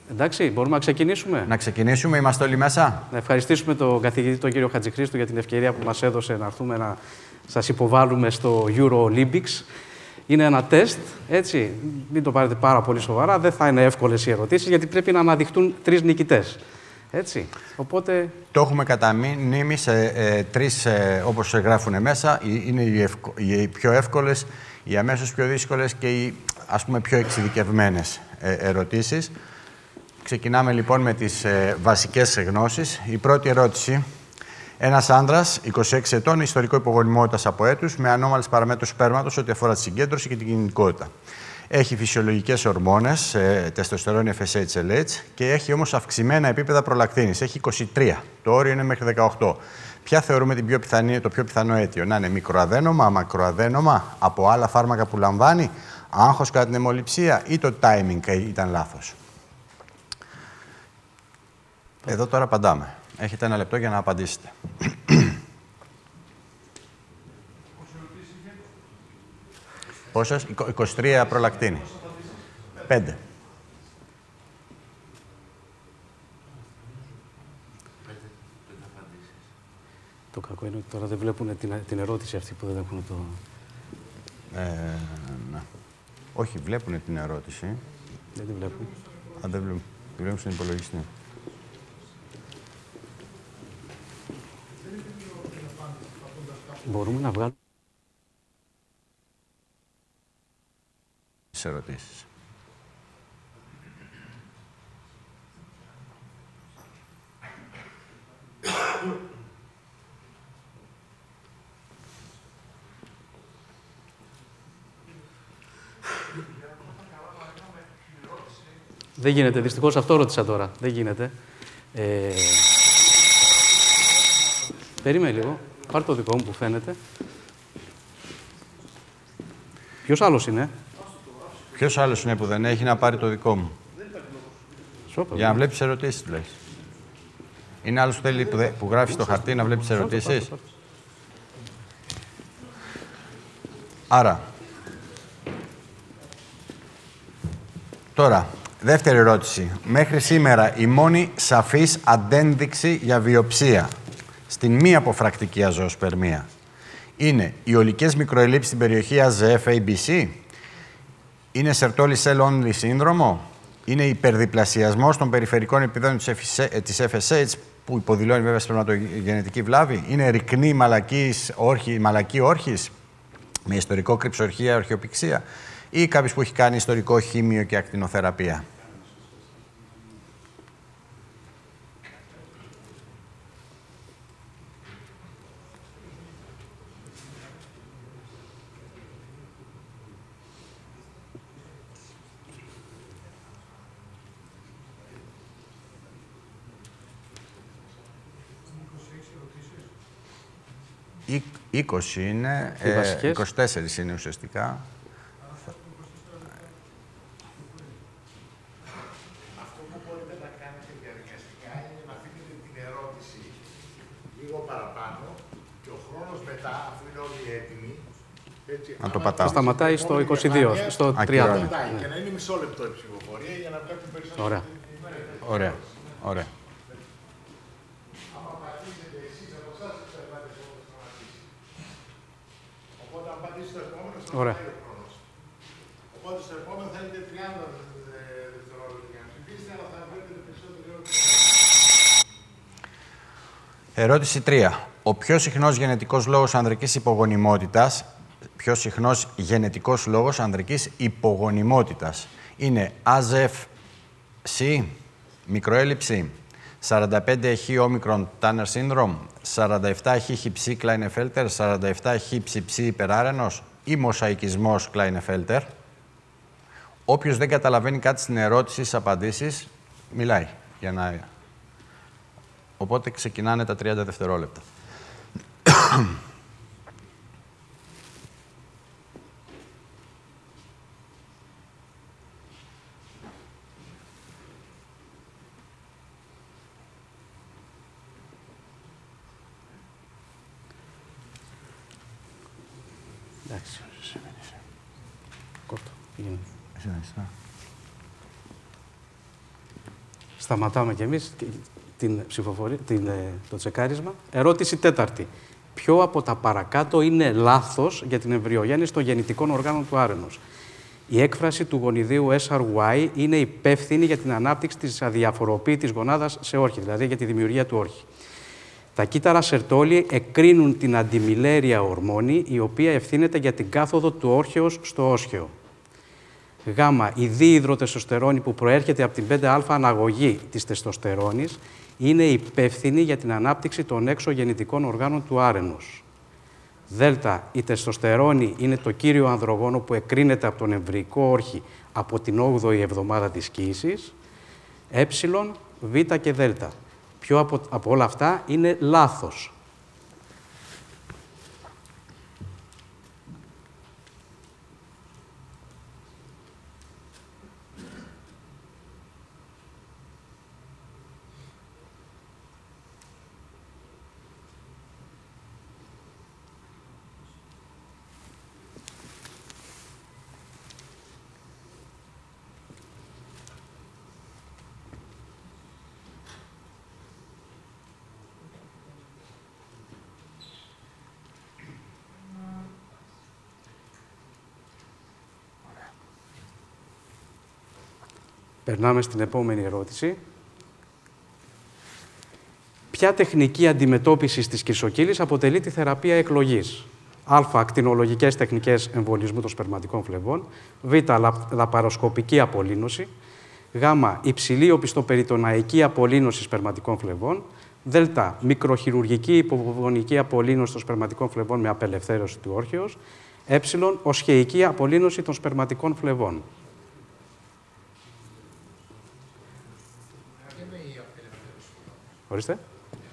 Εντάξει, μπορούμε να ξεκινήσουμε. Να ξεκινήσουμε, είμαστε όλοι μέσα. Να ευχαριστήσουμε τον καθηγητή, τον κύριο Χατζηχρήστου, για την ευκαιρία που μας έδωσε να έρθουμε να σας υποβάλουμε στο Euro Olympics. Είναι ένα τεστ, έτσι, μην το πάρετε πάρα πολύ σοβαρά, δεν θα είναι εύκολες οι ερωτήσεις, γιατί πρέπει να αναδειχτούν 3 νικητές. Έτσι, οπότε... Το έχουμε κατά μνήμη σε 3, όπως γράφουν μέσα, είναι οι πιο εύκολες, οι αμέσως πιο δύσκολες και οι, ας πούμε, πιο εξειδικευμένες ερωτήσεις. Ξεκινάμε λοιπόν με τις βασικές γνώσεις. Η πρώτη ερώτηση. Ένας άνδρας, 26 ετών, ιστορικό υπογονιμότητας από έτους, με ανώμαλες παραμέτρους σπέρματος ό,τι αφορά τη συγκέντρωση και την κινητικότητα. Έχει φυσιολογικές ορμόνες, τεστοστερόνη, FSH, LH, και έχει όμως αυξημένα επίπεδα προλακτίνης. Έχει 23. Το όριο είναι μέχρι 18. Ποια θεωρούμε το πιο πιθανό αίτιο? Να είναι μικροαδένομα, μακροαδένομα, από άλλα φάρμακα που λαμβάνει, άγχος κατά την αιμοληψία ή το timing ήταν λάθος? Εδώ τώρα απαντάμε. Έχετε 1 λεπτό για να απαντήσετε. Πόσες? 23 προλακτίνη. 5. Το κακό είναι ότι τώρα δεν βλέπουν την ερώτηση αυτή που δεν έχουν το... Ναι. Όχι, βλέπουν την ερώτηση. Δεν τη βλέπουν. Δεν βλέπουν. Τη βλέπουν στον υπολογιστή. Μπορούμε να βγάλουμε τις ερωτήσεις. Δεν γίνεται. Δυστυχώς αυτό ρώτησα τώρα. Δεν γίνεται. Περίμενε λίγο. Πάρ' το δικό μου που φαίνεται. Ποιος άλλος είναι? Ποιος άλλος είναι που δεν έχει να πάρει το δικό μου? Σόπα, για να βλέπεις ερωτήσεις, λες. Είναι άλλος που θέλει που γράφει στο χαρτί να βλέπεις ερωτήσεις. Άρα, τώρα, δεύτερη ερώτηση. Μέχρι σήμερα η μόνη σαφής αντένδειξη για βιοψία στην μη αποφρακτική αζωοσπερμία είναι οι ολικές μικροελλείψεις στην περιοχή AZF-ABC, είναι Sertoli Cell Only σύνδρομο, είναι υπερδιπλασιασμός των περιφερικών επιδόνων της FSH που υποδηλώνει βέβαια σπερματογενετική βλάβη, είναι ρυκνή μαλακή όρχης με ιστορικό κρυψορχία, ορχιοπηξία ή κάποιος που έχει κάνει ιστορικό χήμιο και ακτινοθεραπεία. Ή 20 είναι, 24 είναι ουσιαστικά. Αυτό που μπορείτε να κάνετε διαδικαστικά είναι να αφήνετε την ερώτηση λίγο παραπάνω και ο χρόνος μετά, αφού είναι όλοι έτοιμοι, έτσι, να το πατάω. Σταματάει στο 22, στο 30. Και να είναι μισό λεπτό η ψηφοφορία για να βλέπουν περισσότερο. Ωραία. Ωραία. Ωραία. Άμα πατήσετε εσείς από εσάς, εξαρτάται πότε θα σταματήσει. Οπότε, αν πατήσετε το επόμενο, σταματάει ο χρόνος. Οπότε, στο επόμενο θα έχετε 30 δευτερόλεπτα για να ψηφίσετε, αλλά θα βλέπετε περισσότερο ερώτηση. Ερώτηση 3. Ο πιο συχνός γενετικός λόγος ανδρικής υπογονιμότητας, είναι AZF-C, μικροέλλειψη, 45 χ όμικρον Tanner Syndrome, 47 χ χυψή Klinefelter, 47 χ ψυψή υπεράρενος ή μοσαϊκισμός Klinefelter. Όποιος δεν καταλαβαίνει κάτι στην ερώτηση, στις απαντήσεις, μιλάει. Οπότε ξεκινάνε τα 30 δευτερόλεπτα. Εντάξει. Κόρτο. Πήγαινε. Εσύ. Σταματάμε κι εμείς το τσεκάρισμα. Ερώτηση τέταρτη. Ποιο από τα παρακάτω είναι λάθος για την εμβριογέννηση των γεννητικών οργάνων του άρενος? Η έκφραση του γονιδίου SRY είναι υπεύθυνη για την ανάπτυξη της αδιαφοροποίητης γονάδας σε όρχη, δηλαδή για τη δημιουργία του όρχη. Τα κύτταρα Σερτόλι εκρίνουν την αντιμιλέρια ορμόνη, η οποία ευθύνεται για την κάθοδο του όρχεως στο όσχεο. Γ. Η διϊδροτεστοστερόνη που προέρχεται από την 5α αναγωγή της τεστοστερόνης είναι υπεύθυνη για την ανάπτυξη των έξω γεννητικών οργάνων του άρενος. Δ. Η τεστοστερόνη είναι το κύριο ανδρογόνο που εκρίνεται από τον εμβρυϊκό όρχη από την 8η εβδομάδα της κύησης. Ε, Β και Δ. Ποιο από όλα αυτά είναι λάθος? Περνάμε στην επόμενη ερώτηση. Ποια τεχνική αντιμετώπισης της κυρσοκύλης αποτελεί τη θεραπεία εκλογής? Α. Ακτινολογικές τεχνικές εμβολισμού των σπερματικών φλεβών. Β. Λαπαροσκοπική απολύνωση. Γ. Υψηλή οπιστοπεριτοναϊκή απολύνωση σπερματικών φλεβών. Δ. Μικροχειρουργική υποβολική απολύνωση των σπερματικών φλεβών με απελευθέρωση του όρχεως. Ε. Οσχεϊκή απολύνωση των σπερματικών φλεβών. Ορίστε.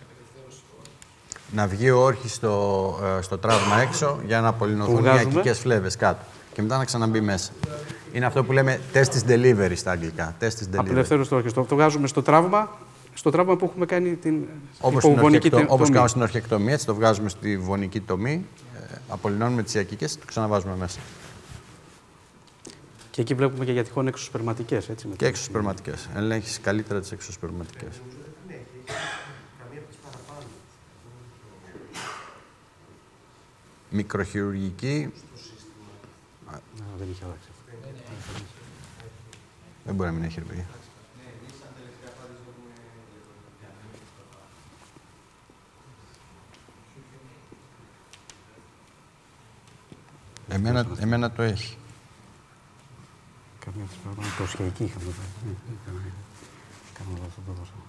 Να βγει ο όρχης στο τραύμα έξω για να απολυνωθούν οι ακικές φλέβες κάτω. Και μετά να ξαναμπεί μέσα. Είναι αυτό που λέμε testis delivery στα αγγλικά. Απελευθέρωση του όρχης. Το βγάζουμε στο τραύμα που έχουμε κάνει την υποβονική τομή. Όπως κάνουμε στην ορχεκτομία, έτσι το βγάζουμε στη βονική τομή, απολυνώνουμε τις ακικές, το ξαναβάζουμε μέσα. Και εκεί βλέπουμε και για τυχόν εξωσπερματικές, έτσι. Και εξωσπερματικές. Ελέγχεις καλύτερα τις εξωσπερματικές. Μικροχειρουργική. Δεν είχε αλλάξει. Δεν μπορεί να μην έχει, ρε παιδιά. Εμένα το έχει. Καμία της πράγματα. Το σχετική είχαμε δει. Κάνουμε αυτό το δώσαμε.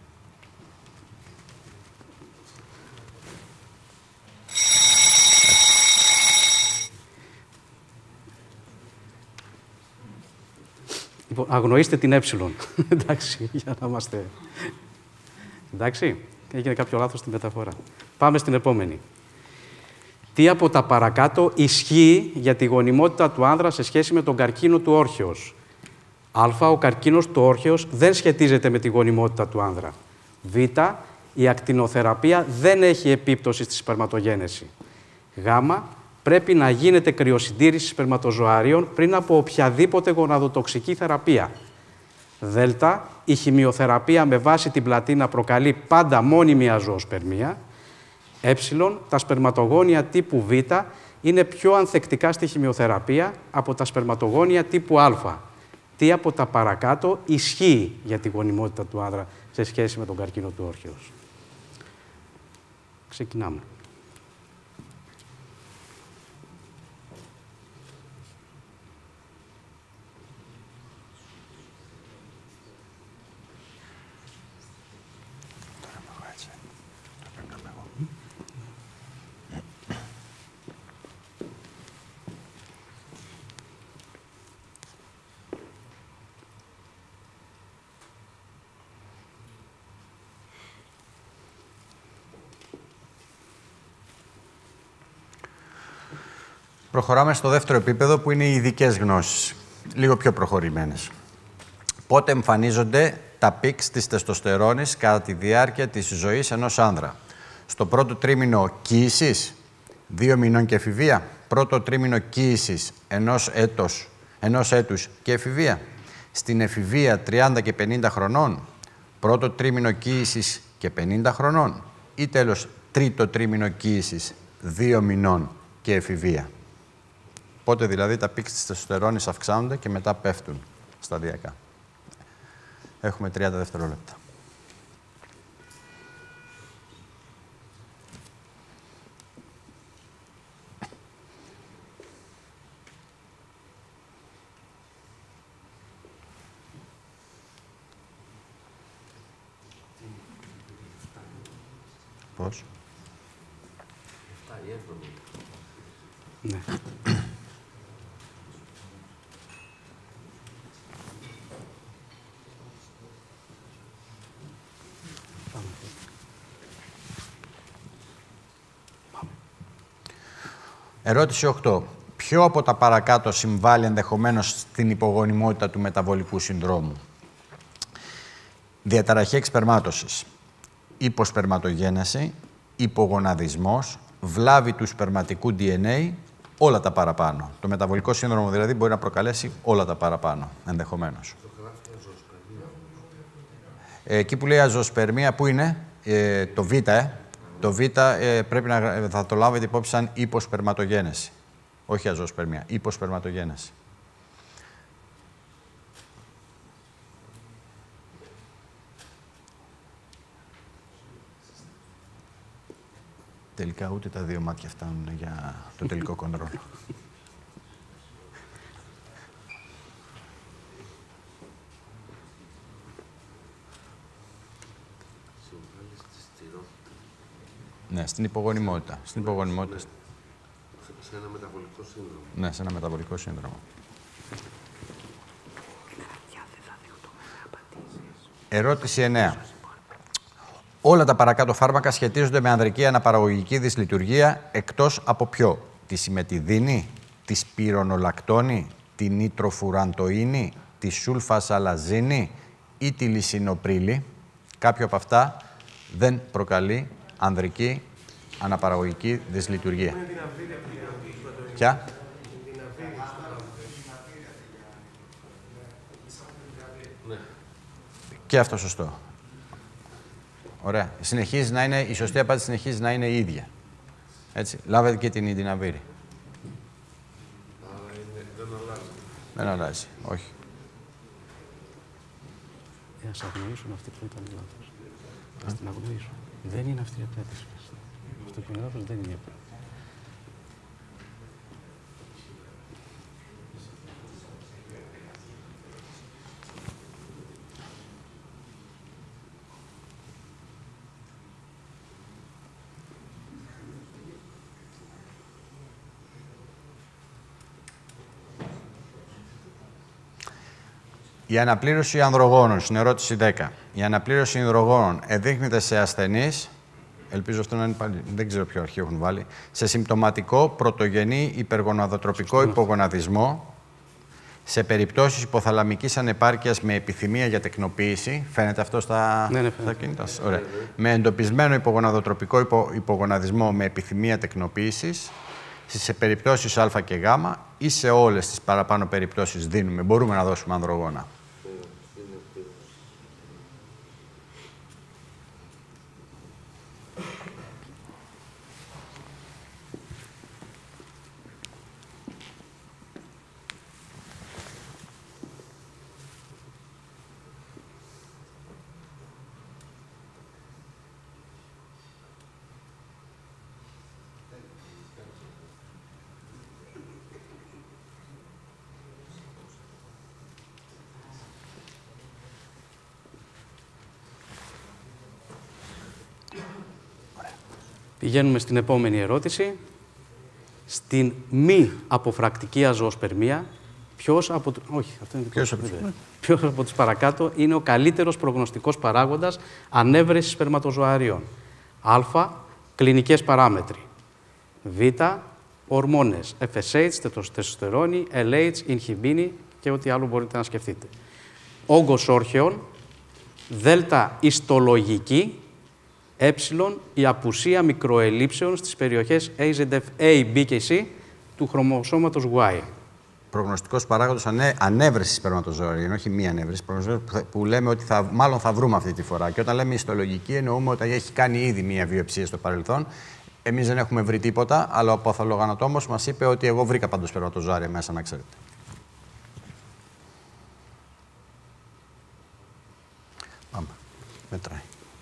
Λοιπόν, αγνοήστε την ε. Εντάξει, για να είμαστε... Εντάξει, έγινε κάποιο λάθος στη μεταφορά. Πάμε στην επόμενη. Τι από τα παρακάτω ισχύει για τη γονιμότητα του άνδρα σε σχέση με τον καρκίνο του όρχεως? Α. Ο καρκίνος του όρχεως δεν σχετίζεται με τη γονιμότητα του άνδρα. Β. Η ακτινοθεραπεία δεν έχει επίπτωση στη σπερματογένεση. Γ. Πρέπει να γίνεται κρυοσυντήρηση σπερματοζωαρίων πριν από οποιαδήποτε γοναδοτοξική θεραπεία. Δ. Η χημειοθεραπεία με βάση την πλατίνα προκαλεί πάντα μόνιμη αζωοσπερμία. Ε. Τα σπερματογόνια τύπου Β είναι πιο ανθεκτικά στη χημειοθεραπεία από τα σπερματογόνια τύπου Α. Τι από τα παρακάτω ισχύει για τη γονιμότητα του άνδρα σε σχέση με τον καρκίνο του όρχεως? Ξεκινάμε. Προχωράμε στο δεύτερο επίπεδο που είναι οι ειδικές γνώσεις, λίγο πιο προχωρημένες. Πότε εμφανίζονται τα πικς της τεστοστερόνης κατά τη διάρκεια της ζωής ενός άνδρα? Στο πρώτο τρίμηνο κύησης, 2 μηνών και εφηβεία, πρώτο τρίμηνο κύησης ενός έτους και εφηβεία, στην εφηβεία 30 και 50 χρονών, πρώτο τρίμηνο κύησης και 50 χρονών ή τέλος τρίτο τρίμηνο κύησης 2 μηνών και εφηβεία. Πότε δηλαδή τα πικ της τεστοστερόνης αυξάνονται και μετά πέφτουν σταδιακά. Έχουμε 30 δευτερόλεπτα. Πώς? Ναι. Ερώτηση 8. Ποιο από τα παρακάτω συμβάλλει ενδεχομένως στην υπογονιμότητα του μεταβολικού συνδρόμου? Διαταραχή εξπερμάτωσης, υποσπερματογένεση, υπογοναδισμός, βλάβη του σπερματικού DNA, όλα τα παραπάνω. Το μεταβολικό σύνδρομο δηλαδή μπορεί να προκαλέσει όλα τα παραπάνω, ενδεχομένως. Εκεί που λέει αζωοσπερμία, πού είναι? Το Β, Το Β πρέπει να θα το λάβετε υπόψη σαν υποσπερματογένεση. Όχι αζωοσπερμία, υποσπερματογένεση. Τελικά ούτε τα δύο μάτια φτάνουν για το τελικό κοντρόλ. Ναι, στην υπογονιμότητα. Στην υπογονιμότητα. Σε ένα μεταβολικό σύνδρομο. Ναι, σε ένα μεταβολικό σύνδρομο. Ερώτηση 9. Όλα τα παρακάτω φάρμακα σχετίζονται με ανδρική αναπαραγωγική δυσλειτουργία εκτός από ποιο? Τη συμμετιδίνη, τη σπυρονολακτόνη, τη νητροφουραντοίνη, τη σουλφασαλαζίνη ή τη λυσινοπρίλη. Κάποιο από αυτά δεν προκαλεί ανδρική αναπαραγωγική δυσλειτουργία. Ποια? Και αυτό σωστό. Ωραία. Συνεχίζει να είναι, η σωστή απάντηση συνεχίζει να είναι η ίδια. Έτσι. Λάβετε και την Ιντιναβίρη. Δεν αλλάζει. Δεν αλλάζει. Όχι. Ας αγνοήσουν αυτοί που ήταν λάθος. Ας την αγνοήσουν. Δεν είναι αυτή η απέτηση. Αυτό που είναι λάθος δεν είναι η απέτηση. Η αναπλήρωση ανδρογόνων, στην ερώτηση 10. Η αναπλήρωση ανδρογόνων εδείχνεται σε ασθενείς, ελπίζω αυτό να είναι πάλι, δεν ξέρω ποιο αρχείο έχουν βάλει, σε συμπτωματικό πρωτογενή υπεργοναδοτροπικό υπογοναδισμό, σε περιπτώσεις υποθαλαμικής ανεπάρκειας με επιθυμία για τεκνοποίηση. Φαίνεται αυτό στα κινητά σας? Ωραία. Με εντοπισμένο υπογοναδοτροπικό υπογοναδισμό με επιθυμία τεκνοποίησης, σε περιπτώσεις α και γ ή σε όλες τις παραπάνω περιπτώσεις μπορούμε να δώσουμε ανδρογόνα. Πηγαίνουμε στην επόμενη ερώτηση. Στην μη αποφρακτική αζωοσπερμία, ποιος από τους παρακάτω είναι ο καλύτερος προγνωστικός παράγοντας ανέβρεσης σπερματοζωαρίων? Α. Κλινικές παράμετροι. Β. Ορμόνες. FSH, τεστοστερόνη, LH, ινχιμπίνη και ό,τι άλλο μπορείτε να σκεφτείτε. Όγκος όρχεων. Δ. ιστολογική. Η απουσία μικροελήψεων στις περιοχές AZF, A, B και C του χρωμοσώματος Y. προγνωστικός παράγοντας ανέβρεσης σπερματοζωαρίων, όχι μία ανέβρεση, που λέμε ότι μάλλον θα βρούμε αυτή τη φορά. Και όταν λέμε ιστολογική, εννοούμε ότι έχει κάνει ήδη μία βιοψία στο παρελθόν. Εμείς δεν έχουμε βρει τίποτα, αλλά ο παθολογανατόμος μας είπε ότι εγώ βρήκα πάντως σπερματοζωάρια μέσα, να ξέρετε. Πάμε. Μετράει.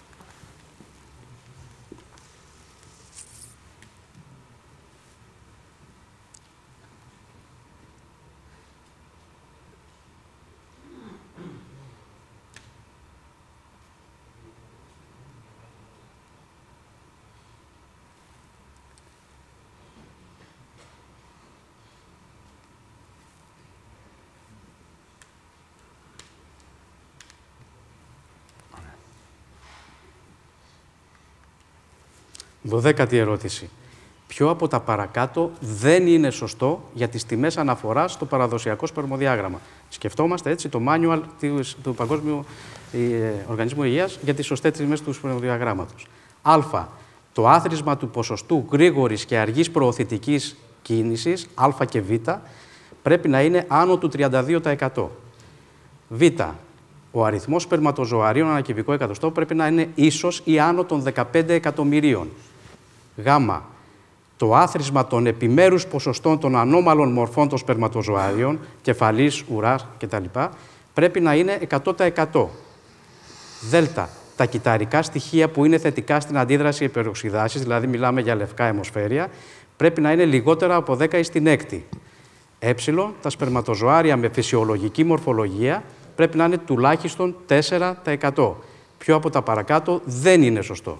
Δωδέκατη ερώτηση. Ποιο από τα παρακάτω δεν είναι σωστό για τις τιμές αναφοράς στο παραδοσιακό σπερμοδιάγραμμα? Σκεφτόμαστε έτσι το manual του Παγκόσμιου Οργανισμού Υγείας για τις σωστές τιμές του σπερμοδιαγράμματος. Α. Το άθροισμα του ποσοστού γρήγορης και αργής προωθητικής κίνησης, Α και Β, πρέπει να είναι άνω του 32%. Β. Ο αριθμός σπερματοζωαρίων ανά κυβικό εκατοστό πρέπει να είναι ίσος ή άνω των 15 εκατομμυρίων. Γ. Το άθροισμα των επιμέρους ποσοστών των ανώμαλων μορφών των σπερματοζωαρίων, κεφαλής, ουράς κτλ. πρέπει να είναι 100%. Δ. Τα κυταρικά στοιχεία που είναι θετικά στην αντίδραση υπεροξιδάσης, δηλαδή μιλάμε για λευκά αιμοσφαίρια, πρέπει να είναι λιγότερα από 10 στην έκτη. Ε. Τα σπερματοζωάρια με φυσιολογική μορφολογία πρέπει να είναι τουλάχιστον 4%. Ποιο από τα παρακάτω δεν είναι σωστό?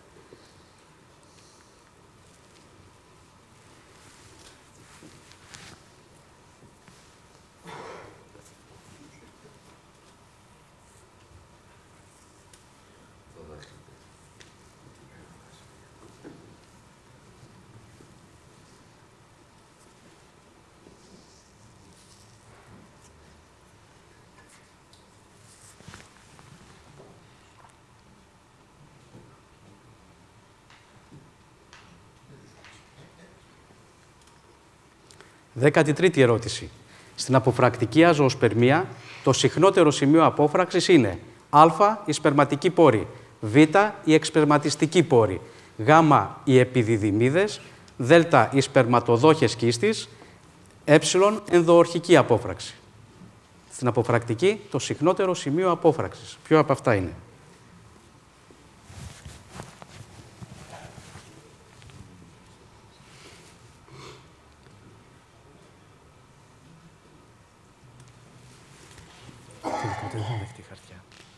Δέκατη τρίτη ερώτηση. Στην αποφρακτική αζωοσπερμία, το συχνότερο σημείο απόφραξης είναι Α. Η σπερματική πόρη, Β. Η εξπερματιστική πόρη, Γ. Οι επιδιδυμίδες, Δ. Οι σπερματοδόχες κίστης, Ε. Ενδοορχική απόφραξη. Στην αποφρακτική, το συχνότερο σημείο απόφραξης. Ποιο από αυτά είναι? Δεν θα δεχτεί χαρτιά.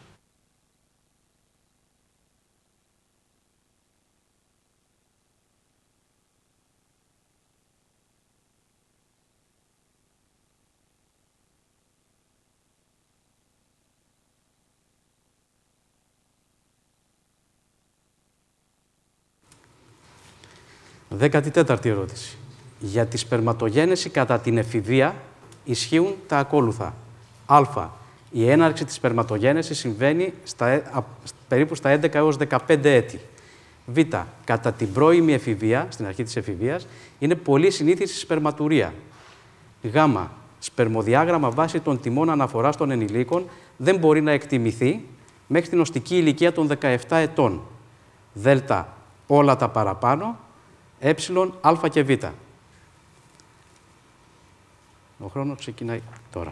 Δέκατη τέταρτη ερώτηση. Για τη σπερματογένεση κατά την εφηβεία ισχύουν τα ακόλουθα. Α. Η έναρξη της σπερματογένεσης συμβαίνει περίπου στα 11 έως 15 έτη. Β. Κατά την πρώιμη εφηβεία, στην αρχή της εφηβείας, είναι πολύ συνήθις η σπερματουρία. Γ. Σπερμοδιάγραμμα βάσει των τιμών αναφοράς των ενηλίκων δεν μπορεί να εκτιμηθεί μέχρι την οστική ηλικία των 17 ετών. Δ. Όλα τα παραπάνω. Ε. Α και Β. Ο χρόνος ξεκινάει τώρα.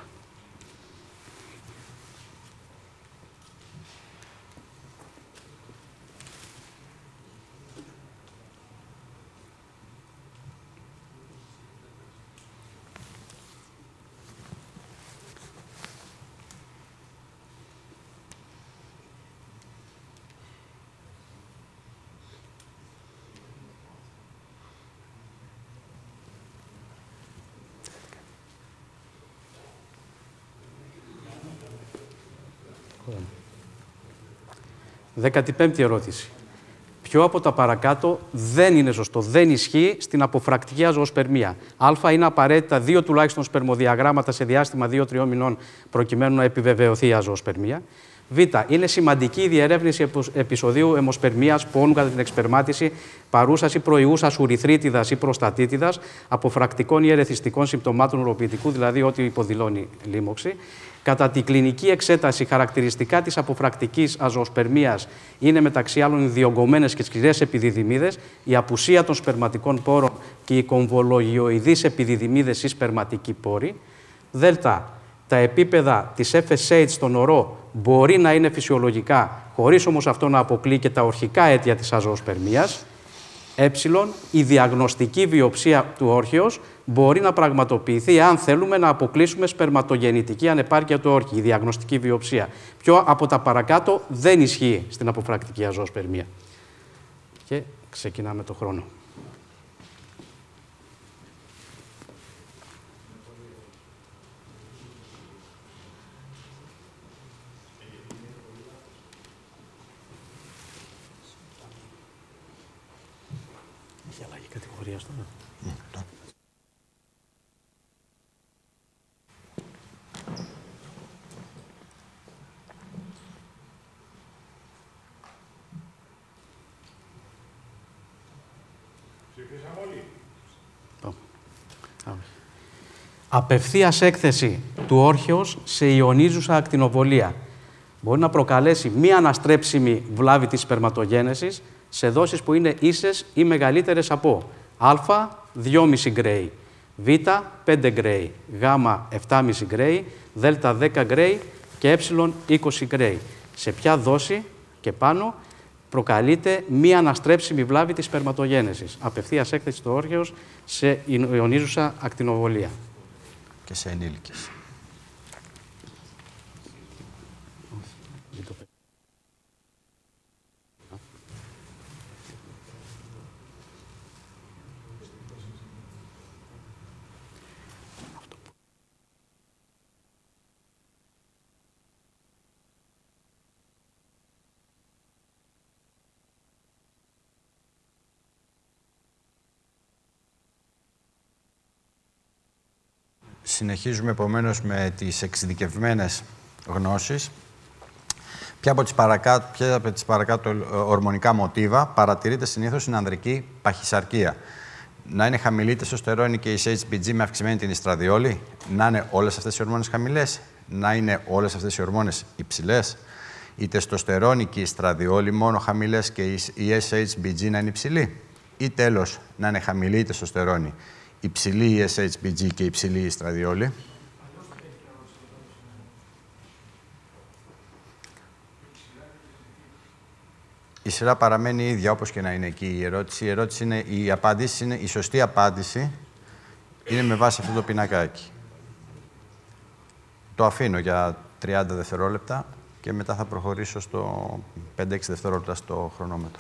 Δεκατipέμπτη ερώτηση. Ποιο από τα παρακάτω δεν είναι σωστό, δεν ισχύει στην αποφρακτική αζωοσπερμία? Α. Είναι απαραίτητα 2 τουλάχιστον σπερμοδιαγράμματα σε διάστημα 2-3 μηνών προκειμένου να επιβεβαιωθεί η αζωοσπερμία. Β. Β. Είναι σημαντική η διερεύνηση επεισοδίου αιμοσπερμίας πόνου κατά την εξπερμάτιση, παρούσας ή προϊούσας ουρηθρίτιδας ή προστατίτιδας, αποφρακτικών ή ερεθιστικών συμπτωμάτων ουροποιητικού, δηλαδή ό,τι υποδηλώνει λίμωξη. Κατά τη κλινική εξέταση, χαρακτηριστικά της αποφρακτικής αζωοσπερμίας είναι μεταξύ άλλων οι διογκωμένες και σκληρές επιδιδυμίδες, η απουσία των σπερματικών πόρων και οι κομβολογιοειδείς επιδιδυμίδες ή σπερματικοί πόροι. Δ. Τα επίπεδα της FSH στον ορό μπορεί να είναι φυσιολογικά, χωρίς όμως αυτό να αποκλεί και τα ορχικά αίτια της αζωοσπερμίας. Ε. Η διαγνωστική βιοψία του όρχεως μπορεί να πραγματοποιηθεί αν θέλουμε να αποκλείσουμε σπερματογεννητική ανεπάρκεια του όρχη, η διαγνωστική βιοψία. Ποιο από τα παρακάτω δεν ισχύει στην αποφρακτική αζωοσπερμία. Και ξεκινάμε το χρόνο. Έχει αλλαγή κατηγορία τώρα. Απευθείας έκθεση του όρχεως σε ιονίζουσα ακτινοβολία μπορεί να προκαλέσει μία αναστρέψιμη βλάβη της σπερματογένεσης σε δόσεις που είναι ίσες ή μεγαλύτερες από α, 2,5 γκρέι, β, 5 γκρέι, γ, 7,5 γκρέι, δ, 10 γκρέι και ε, 20 γκρέι. Σε ποια δόση και πάνω προκαλείται μία αναστρέψιμη βλάβη της σπερματογένεσης. Απευθείας έκθεση του όρχεως σε ιονίζουσα ακτινοβολία. Και σε ενήλικες. Συνεχίζουμε επομένως με τις εξειδικευμένες γνώσεις. Ποια από τις παρακάτω ορμονικά μοτίβα παρατηρείται συνήθως στην ανδρική παχυσαρκία? Να είναι χαμηλή η τεστοστερόνη και η HCG με αυξημένη την ιστραδιόλη, να είναι όλες αυτές οι ορμόνες χαμηλές, να είναι όλες αυτές οι ορμόνες υψηλές, η τεστοστερόνη και η ιστραδιόλη μόνο χαμηλές και η SHBG να είναι υψηλή, ή τέλος να είναι χαμηλή η τεστοστερόνη, υψηλή η SHBG και υψηλή η ιστραδιόλη. Η σειρά παραμένει ίδια, όπως και να είναι εκεί η ερώτηση. Η σωστή απάντηση είναι με βάση αυτό το πινακάκι. Το αφήνω για 30 δευτερόλεπτα και μετά θα προχωρήσω στο 5-6 δευτερόλεπτα στο χρονόμετρο.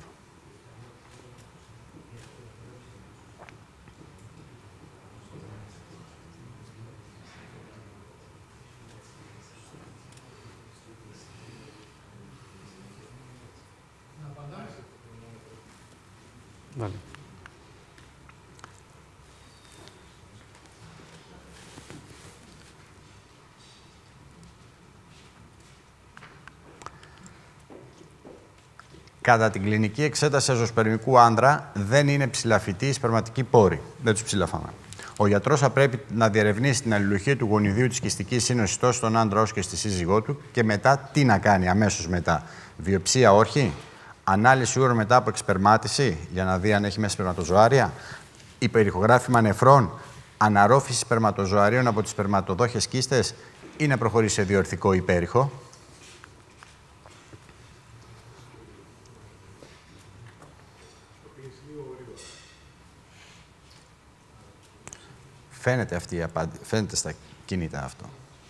Vale. Κατά την κλινική εξέταση αζωοσπερμικού άντρα δεν είναι ψηλαφιτοί οι σπερματικοί πόροι. Δεν τους ψηλαφάμε. Ο γιατρός θα πρέπει να διερευνήσει την αλληλουχία του γονιδίου της κυστικής σύνοσης τόσο στον άντρα όσο και στη σύζυγό του και μετά τι να κάνει αμέσως μετά? Βιοψία όρχη, ανάλυση ούρων μετά από εξπερμάτιση για να δει αν έχει μέσα σπερματοζωάρια, υπερηχογράφημα νεφρών, αναρρόφηση σπερματοζωαρίων από τις σπερματοδόχες κίστες ή να προχωρήσει σε διορθικό υπέρηχο. Φαίνεται αυτή η απάντηση, φαίνεται στα κινητά αυτό.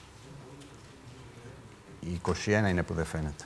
Η 21 είναι που δεν φαίνεται.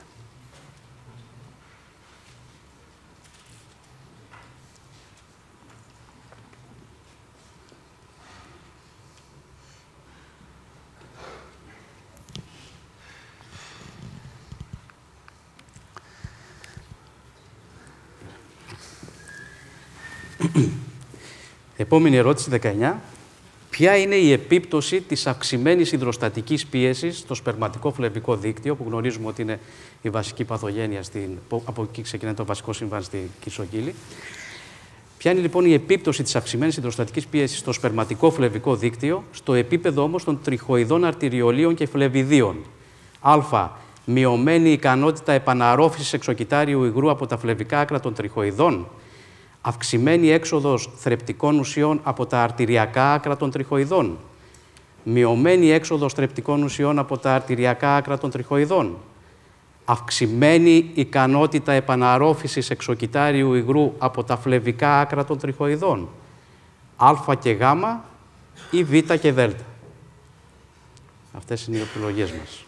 Επόμενη ερώτηση, 19. Ποια είναι η επίπτωση της αυξημένης υδροστατικής πίεσης στο σπερματικό φλεβικό δίκτυο, που γνωρίζουμε ότι είναι η βασική παθογένεια, από εκεί ξεκινάει το βασικό συμβάν στη Κυρσογύλη. Ποια είναι λοιπόν η επίπτωση της αυξημένης υδροστατικής πίεσης στο σπερματικό φλεβικό δίκτυο, στο επίπεδο όμως των τριχοειδών αρτηριολίων και φλεβιδίων. Α. Μειωμένη ικανότητα επαναρρόφησης εξοκυτάριου υγρού από τα φλεβικά άκρα των τριχοειδών. Αυξημένη έξοδος θρεπτικών ουσιών από τα αρτηριακά άκρα των τριχοειδών. Μειωμένη έξοδος θρεπτικών ουσιών από τα αρτηριακά άκρα των τριχοειδών. Αυξημένη ικανότητα επαναρρόφησης εξοκυτάριου υγρού από τα φλεβικά άκρα των τριχοειδών. Α και Γ ή Β και Δ. Αυτές είναι οι επιλογές μας.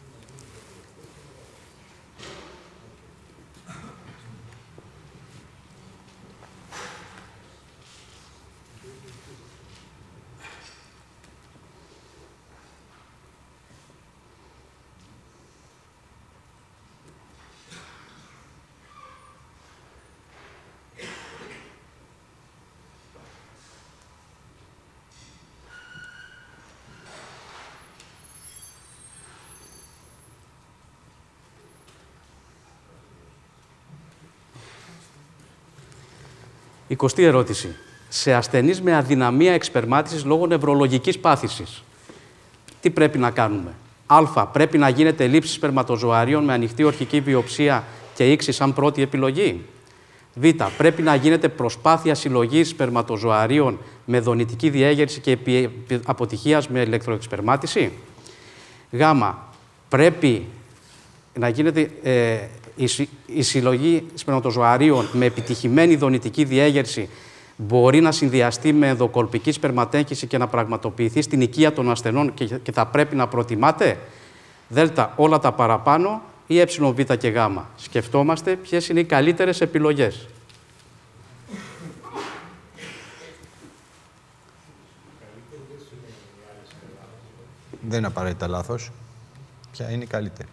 Η 20η ερώτηση. Σε ασθενείς με αδυναμία εξπερμάτισης λόγω νευρολογικής πάθησης, τι πρέπει να κάνουμε? Α. Πρέπει να γίνεται λήψη σπερματοζωαρίων με ανοιχτή ορχική βιοψία και ήξη σαν πρώτη επιλογή. Β. Πρέπει να γίνεται προσπάθεια συλλογής σπερματοζωαρίων με δονητική διέγερση και αποτυχίας με ηλεκτροεξπερμάτιση. Γ. Πρέπει να γίνεται η συλλογή σπερματοζωαρίων με επιτυχημένη δονητική διέγερση, μπορεί να συνδυαστεί με ενδοκολπική σπερματέγχυση και να πραγματοποιηθεί στην οικία των ασθενών και θα πρέπει να προτιμάται. Δ. Όλα τα παραπάνω ή Β και Γ. Σκεφτόμαστε ποιες είναι οι καλύτερες επιλογές. Δεν είναι απαραίτητα λάθος. Ποια είναι η καλύτερη?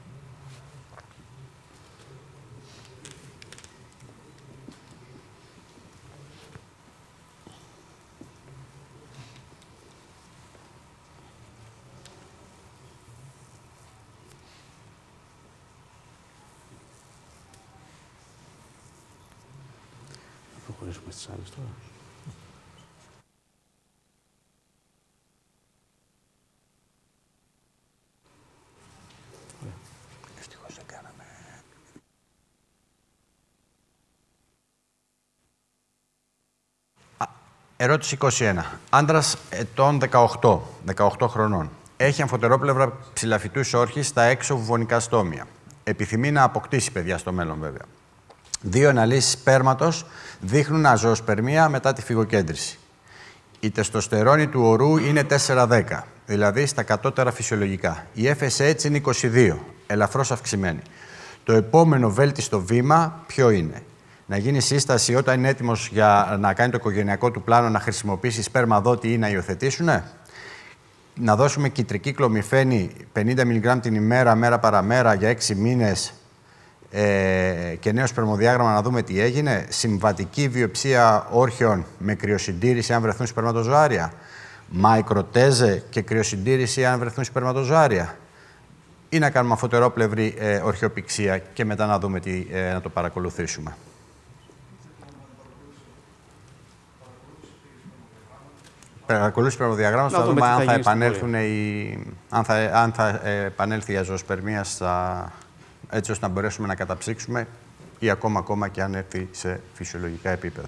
Προχωρήσουμε στις άλλες τώρα. Ευτυχώς δεν κάναμε. Ερώτηση 21. Άντρας ετών 18 χρονών. Έχει αμφωτερόπλευρα ψηλαφιτούς όρχης στα έξω βουβωνικά στόμια. Επιθυμεί να αποκτήσει παιδιά στο μέλλον, βέβαια. 2 αναλύσεις σπέρματος δείχνουν αζωοσπερμία μετά τη φυγοκέντρηση. Η τεστοστερόνη του ορού είναι 4-10, δηλαδή στα κατώτερα φυσιολογικά. Η FSH είναι 22, ελαφρώς αυξημένη. Το επόμενο βέλτιστο βήμα ποιο είναι? Να γίνει σύσταση όταν είναι έτοιμος για να κάνει το οικογενειακό του πλάνο, να χρησιμοποιήσει σπέρμα δότη ή να υιοθετήσουνε. Να δώσουμε κυτρική κλωμιφένη 50 mg την ημέρα, μέρα παραμέρα για 6 μήνες και νέο σπερμοδιάγραμμα να δούμε τι έγινε. Συμβατική βιοψία όρχεων με κρυοσυντήρηση αν βρεθούν σπερματοζωάρια. Μαϊκροτέζε και κρυοσυντήρηση αν βρεθούν σπερματοζωάρια. Ή να κάνουμε αφωτερόπλευρη ορχιοπηξία και μετά να δούμε να το παρακολουθήσουμε. Παρακολούθηση σπερμοδιαγράμματος, θα δούμε αν θα επανέλθει η αζωοσπερμία έτσι ώστε να μπορέσουμε να καταψύξουμε ή ακόμα και αν έρθει σε φυσιολογικά επίπεδα.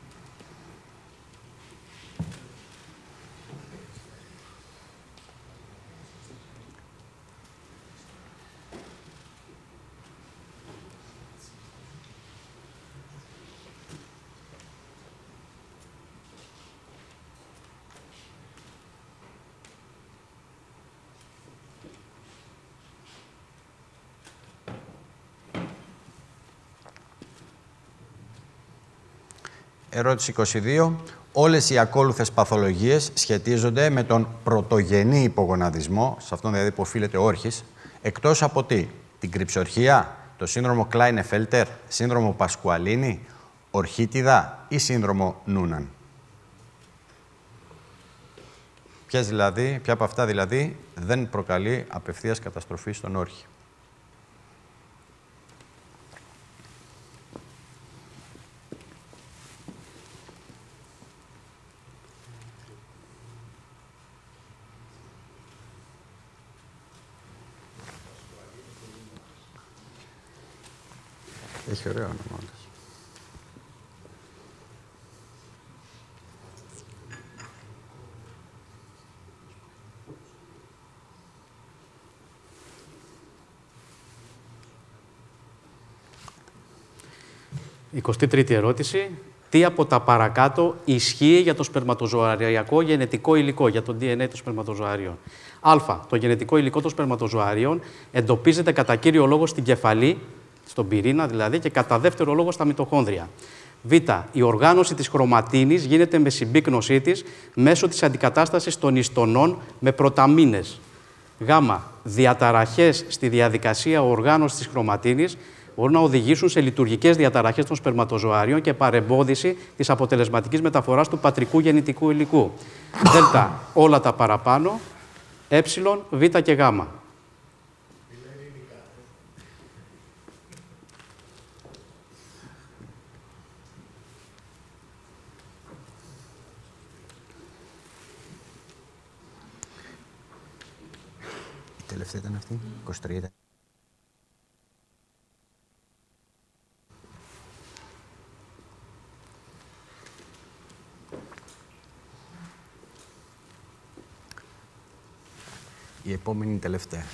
Ερώτηση 22. Όλες οι ακόλουθες παθολογίες σχετίζονται με τον πρωτογενή υπογοναδισμό, σε αυτόν δηλαδή που οφείλεται ο όρχης, εκτός από τι? Την κρυψορχία, το σύνδρομο Kleine-Felter, σύνδρομο Πασκουαλίνη, ορχίτιδα ή σύνδρομο Νούναν. Ποια από αυτά δηλαδή δεν προκαλεί απευθείας καταστροφή στον όρχη? Έχει ωραίο όνομα όλες. Η 23η ερώτηση. Τι από τα παρακάτω ισχύει για το σπερματοζωαριακό γενετικό υλικό, για το DNA των σπερματοζωαρίων? Α. Το γενετικό υλικό των σπερματοζωαρίων εντοπίζεται κατά κύριο λόγο στην κεφαλή, στον πυρήνα δηλαδή, και κατά δεύτερο λόγο στα μυτοχόνδρια. Β. Η οργάνωση της χρωματίνης γίνεται με συμπίκνωσή της μέσω της αντικατάστασης των ιστονών με πρωταμίνες. Γ. Διαταραχές στη διαδικασία οργάνωσης της χρωματίνης μπορούν να οδηγήσουν σε λειτουργικές διαταραχές των σπερματοζωαρίων και παρεμπόδιση της αποτελεσματικής μεταφοράς του πατρικού γεννητικού υλικού. Δ. Όλα τα παραπάνω. Ε, Β και Γ. Η τελευταία ήταν αυτή, 23 ήταν. Η επόμενη είναι η τελευταία.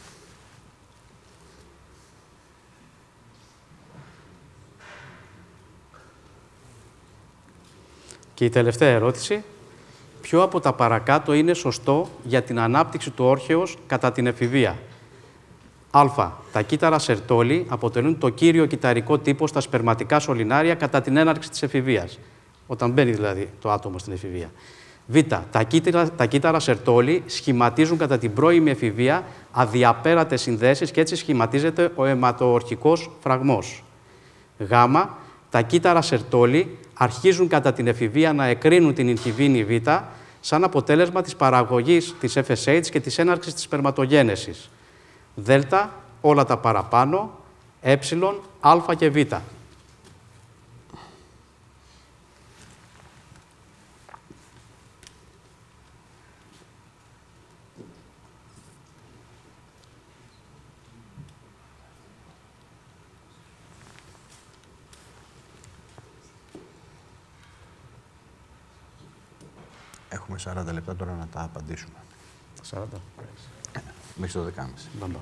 Και η τελευταία ερώτηση. Ποιο από τα παρακάτω είναι σωστό για την ανάπτυξη του όρχεως κατά την εφηβεία? Α. Τα κύτταρα Σερτόλι αποτελούν το κύριο κυταρικό τύπο στα σπερματικά σωληνάρια κατά την έναρξη της εφηβείας, όταν μπαίνει δηλαδή το άτομο στην εφηβεία. Β. Τα κύτταρα Σερτόλι σχηματίζουν κατά την πρώιμη εφηβεία αδιαπέρατες συνδέσεις και έτσι σχηματίζεται ο αιματοορχικός φραγμός. Γ. Τα κύτταρα Σερτόλι αρχίζουν κατά την εφηβεία να εκρίνουν την ινχιβίνη Β σαν αποτέλεσμα της παραγωγής της FSH και της έναρξης της σπερματογένεσης. Δ. Όλα τα παραπάνω. Ε, Α και Β. Έχουμε 40 λεπτά τώρα να τα απαντήσουμε. 40. Μέχρι το 10.30. Μπαμπά.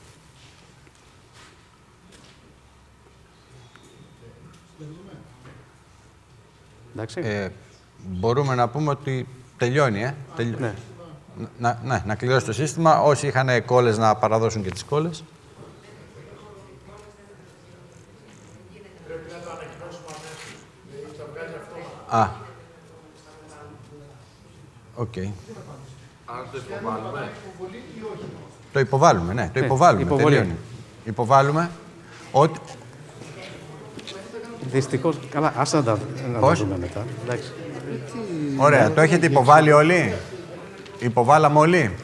Εντάξει. Μπορούμε να πούμε ότι τελειώνει, Ναι. Να κλειδώσει το σύστημα. Όσοι είχαν κόλλες να παραδώσουν και τις κόλλες. Οκ. Αν το υποβάλουμε. Το υποβάλλουμε, ναι. Το υποβάλλουμε. Τελειώνει. Υποβάλλουμε. Ότι... Δυστυχώς. Καλά, ας να τα δούμε μετά. Εντάξει. Ωραία. Το έχετε υποβάλει όλοι? Υποβάλαμε όλοι?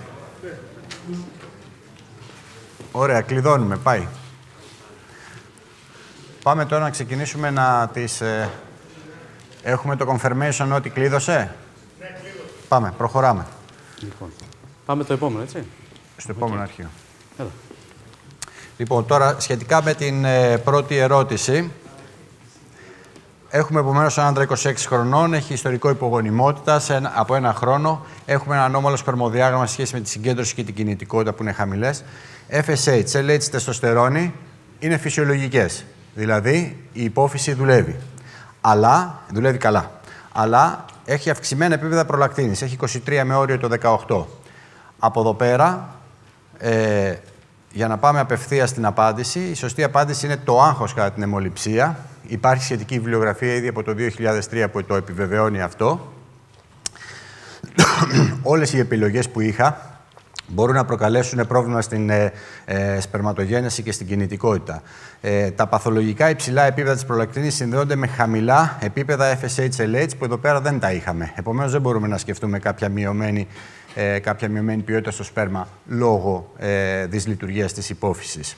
Ωραία. Κλειδώνουμε. Πάει. Πάμε τώρα να ξεκινήσουμε να τις... Έχουμε το confirmation ότι κλείδωσε. Ναι, κλείδωσε. Πάμε. Προχωράμε. Λοιπόν. Πάμε το επόμενο, έτσι. Στο επόμενο αρχείο. Έλα. Λοιπόν, τώρα σχετικά με την πρώτη ερώτηση. Έχουμε επομένως έναν άντρα 26 χρονών, έχει ιστορικό υπογονιμότητα από 1 χρόνο. Έχουμε ένα ανώμαλο σπερμοδιάγραμμα σε σχέση με τη συγκέντρωση και την κινητικότητα που είναι χαμηλές. FSH, LH, τεστοστερόνη είναι φυσιολογικές. Δηλαδή η υπόφυση δουλεύει. Αλλά, δουλεύει καλά. Αλλά έχει αυξημένα επίπεδα προλακτίνης. Έχει 23 με όριο το 18. Από εδώ πέρα, για να πάμε απευθείας στην απάντηση, η σωστή απάντηση είναι το άγχος κατά την αιμοληψία. Υπάρχει σχετική βιβλιογραφία ήδη από το 2003 που το επιβεβαιώνει αυτό. Όλες οι επιλογές που είχα Μπορούν να προκαλέσουν πρόβλημα στην σπερματογένεση και στην κινητικότητα. Τα παθολογικά υψηλά επίπεδα της προλακτίνης συνδέονται με χαμηλά επίπεδα FSH-LH που εδώ πέρα δεν τα είχαμε. Επομένως, δεν μπορούμε να σκεφτούμε κάποια μειωμένη ποιότητα στο σπέρμα λόγω δυσλειτουργίας της υπόφυσης.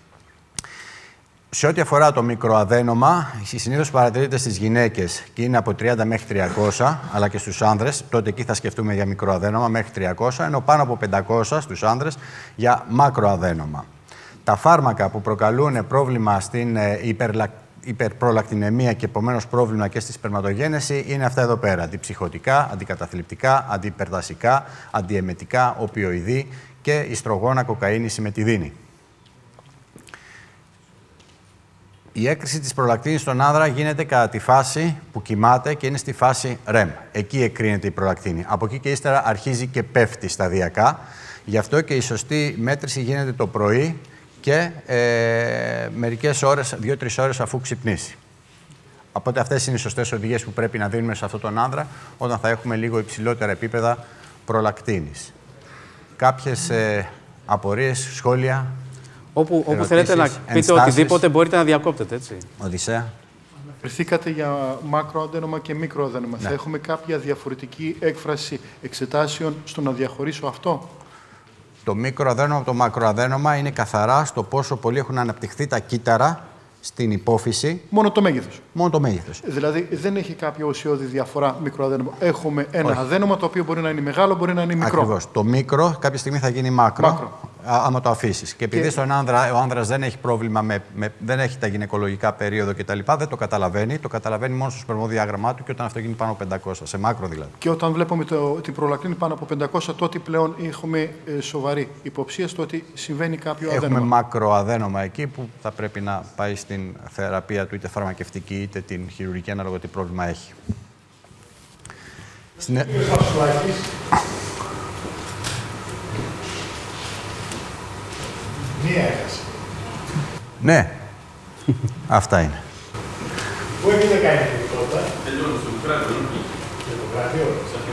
Σε ό,τι αφορά το μικροαδένομα, συνήθως παρατηρείται στις γυναίκες και είναι από 30 μέχρι 300, αλλά και στους άνδρες, τότε εκεί θα σκεφτούμε για μικροαδένομα μέχρι 300, ενώ πάνω από 500 στους άνδρες για μακροαδένομα. Τα φάρμακα που προκαλούν πρόβλημα στην υπερπρολακτινεμία και επομένως πρόβλημα και στη σπερματογένεση είναι αυτά εδώ πέρα. Αντιψυχωτικά, αντικαταθλιπτικά, αντιπερτασικά, αντιεμετικά, οπιοειδή και ιστρογόνα, κοκαίνη, συμμετιδίνη. Η έκρηση της προλακτίνης στον άνδρα γίνεται κατά τη φάση που κοιμάται και είναι στη φάση REM. Εκεί εκρίνεται η προλακτίνη. Από εκεί και ύστερα αρχίζει και πέφτει σταδιακά. Γι' αυτό και η σωστή μέτρηση γίνεται το πρωί και μερικές ώρες, 2-3 ώρες αφού ξυπνήσει. Οπότε αυτές είναι οι σωστές οδηγίες που πρέπει να δίνουμε σε αυτόν τον άνδρα όταν θα έχουμε λίγο υψηλότερα επίπεδα προλακτίνης. Κάποιες απορίες, σχόλια? Όπου θέλετε να πείτε οτιδήποτε, μπορείτε να διακόπτετε, έτσι. Οδυσσέα. Αναφερθήκατε για μακροαδένομα και μικροαδένομα. Ναι. Θα έχουμε κάποια διαφορετική έκφραση εξετάσεων στο να διαχωρίσω αυτό? Το μικροαδένομα από το μακροαδένομα είναι καθαρά στο πόσο πολύ έχουν αναπτυχθεί τα κύτταρα στην υπόφυση. Μόνο το μέγεθος. Μόνο το μέγεθος. Δηλαδή δεν έχει κάποια ουσιώδη διαφορά μικροαδένομα. Έχουμε ένα αδένομα το οποίο μπορεί να είναι μεγάλο, μπορεί να είναι μικρό. Ακριβώς. Το μικρό κάποια στιγμή θα γίνει μακρό. Άμα το αφήσεις. Και επειδή στον άνδρα, ο άνδρας δεν έχει πρόβλημα, δεν έχει τα γυναικολογικά περίοδο κτλ., δεν το καταλαβαίνει. Το καταλαβαίνει μόνο στο σπερμοδιάγραμμά του και όταν αυτό γίνει πάνω από 500, σε μάκρο δηλαδή. Και όταν βλέπουμε την προλακτίνη πάνω από 500, τότε πλέον έχουμε σοβαρή υποψία στο ότι συμβαίνει κάποιο αδένομα. Έχουμε μακροαδένομα εκεί που θα πρέπει να πάει στην θεραπεία του, είτε φαρμακευτική είτε την χειρουργική, ανάλογα τι πρόβλημα έχει. Μία έχασε. Ναι. Αυτά είναι. Πού έχετε κάνει την τότε? Τελειώνω στο κράτο. Και το κράτιο.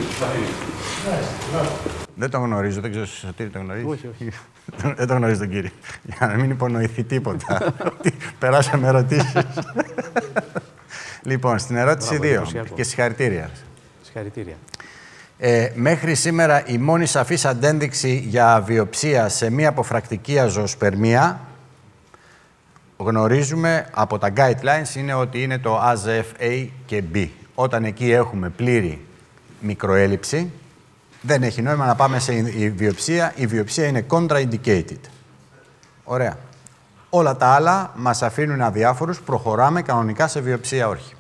Δεν τον γνωρίζω, δεν ξέρω si Σωτήρη τον γνωρίζει. Όχι, όχι. Δεν τον γνωρίζει τον κύριο. Για να μην υπονοηθεί τίποτα. Περάσαμε ερωτήσεις. Λοιπόν, στην ερώτηση 2 και συγχαρητήρια. Συγχαρητήρια. Μέχρι σήμερα η μόνη σαφής αντένδειξη για βιοψία σε μία αποφρακτική αζωοσπερμία γνωρίζουμε από τα guidelines είναι ότι είναι το AZF A και B. Όταν εκεί έχουμε πλήρη μικροέλλειψη, δεν έχει νόημα να πάμε σε βιοψία. Η βιοψία είναι contraindicated. Ωραία. Όλα τα άλλα μας αφήνουν αδιάφορους, προχωράμε κανονικά σε βιοψία όρχη.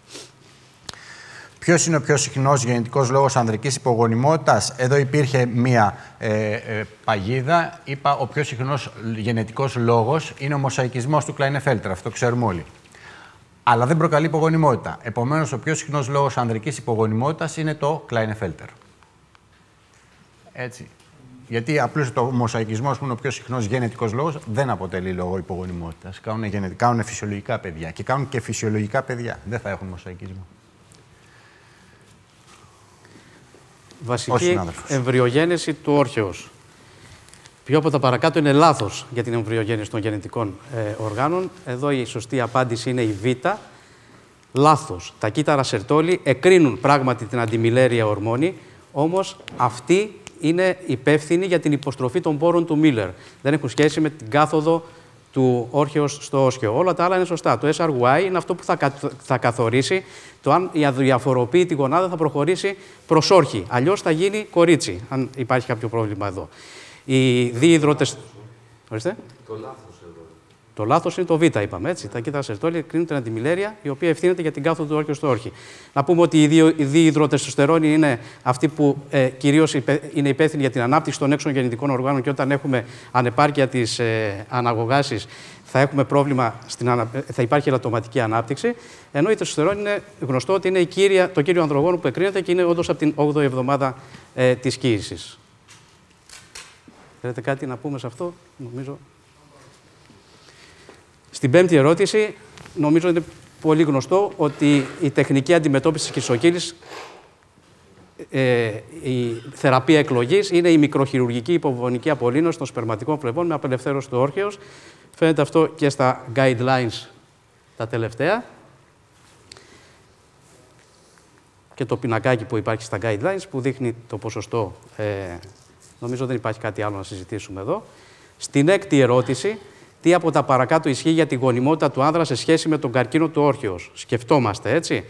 Ποιος είναι ο πιο συχνός γενετικός λόγος ανδρικής υπογονιμότητας? Εδώ υπήρχε μία παγίδα. Είπα ο πιο συχνός γενετικός λόγος είναι ο μοσαϊκισμός του Klinefelter. Αυτό ξέρουμε όλοι. Αλλά δεν προκαλεί υπογονιμότητα. Επομένως, ο πιο συχνός λόγος ανδρικής υπογονιμότητας είναι το Klinefelter. Έτσι. Γιατί απλώς το μοσαϊκισμός που είναι ο πιο συχνός γενετικός λόγος δεν αποτελεί λόγο υπογονιμότητας. Κάνουν φυσιολογικά παιδιά και κάνουν και φυσιολογικά παιδιά. Δεν θα έχουν μοσαϊκισμό. Βασική εμβριογένεση του όρχεως. Ποιο από τα παρακάτω είναι λάθος για την εμβριογένεση των γεννητικών οργάνων? Εδώ η σωστή απάντηση είναι η Β. Λάθος. Τα κύτταρα Σερτόλι εκρίνουν πράγματι την αντιμιλέρια ορμόνη, όμως αυτή είναι υπεύθυνη για την υποστροφή των πόρων του Μίλλερ. Δεν έχουν σχέση με την κάθοδο του όρχεως στο όσκιο. Όλα τα άλλα είναι σωστά. Το SRY είναι αυτό που θα καθορίσει το αν η αδιαφοροποίητη γονάδα θα προχωρήσει προς όρχη. Αλλιώς θα γίνει κορίτσι, αν υπάρχει κάποιο πρόβλημα εδώ. Οι διϊδρότες... Ορίστε. Το λάθος εδώ. Το λάθος είναι το Β, είπαμε, έτσι. Τα κύτταρα Σερτόλι κρίνουν την αντιμιλέρια, η οποία ευθύνεται για την κάθοδο του όρχεου στο όρχη. Να πούμε ότι η διϊδροτεστοστερόνη είναι αυτή που κυρίως είναι υπεύθυνη για την ανάπτυξη των έξω γεννητικών οργάνων και όταν έχουμε ανεπάρκεια της αναγωγάσης θα έχουμε πρόβλημα, θα υπάρχει ελαττωματική ανάπτυξη. Ενώ η τεστοστερόνη είναι γνωστό ότι είναι το κύριο ανδρογόνο που εκρίνεται και είναι όντως από την 8η εβδομάδα της κύησης. Θέλετε κάτι να πούμε σε αυτό, νομίζω? Στην πέμπτη ερώτηση, νομίζω είναι πολύ γνωστό ότι η τεχνική αντιμετώπιση της κυσσοκύλης η θεραπεία εκλογής είναι η μικροχειρουργική υποβονική απολύνωση των σπερματικών φλεβών με απελευθέρωση του όρχεως. Φαίνεται αυτό και στα guidelines τα τελευταία. Και το πινακάκι που υπάρχει στα guidelines που δείχνει το ποσοστό. Νομίζω δεν υπάρχει κάτι άλλο να συζητήσουμε εδώ. Στην έκτη ερώτηση, τι από τα παρακάτω ισχύει για τη γονιμότητα του άνδρα σε σχέση με τον καρκίνο του όρχεως? Σκεφτόμαστε, έτσι.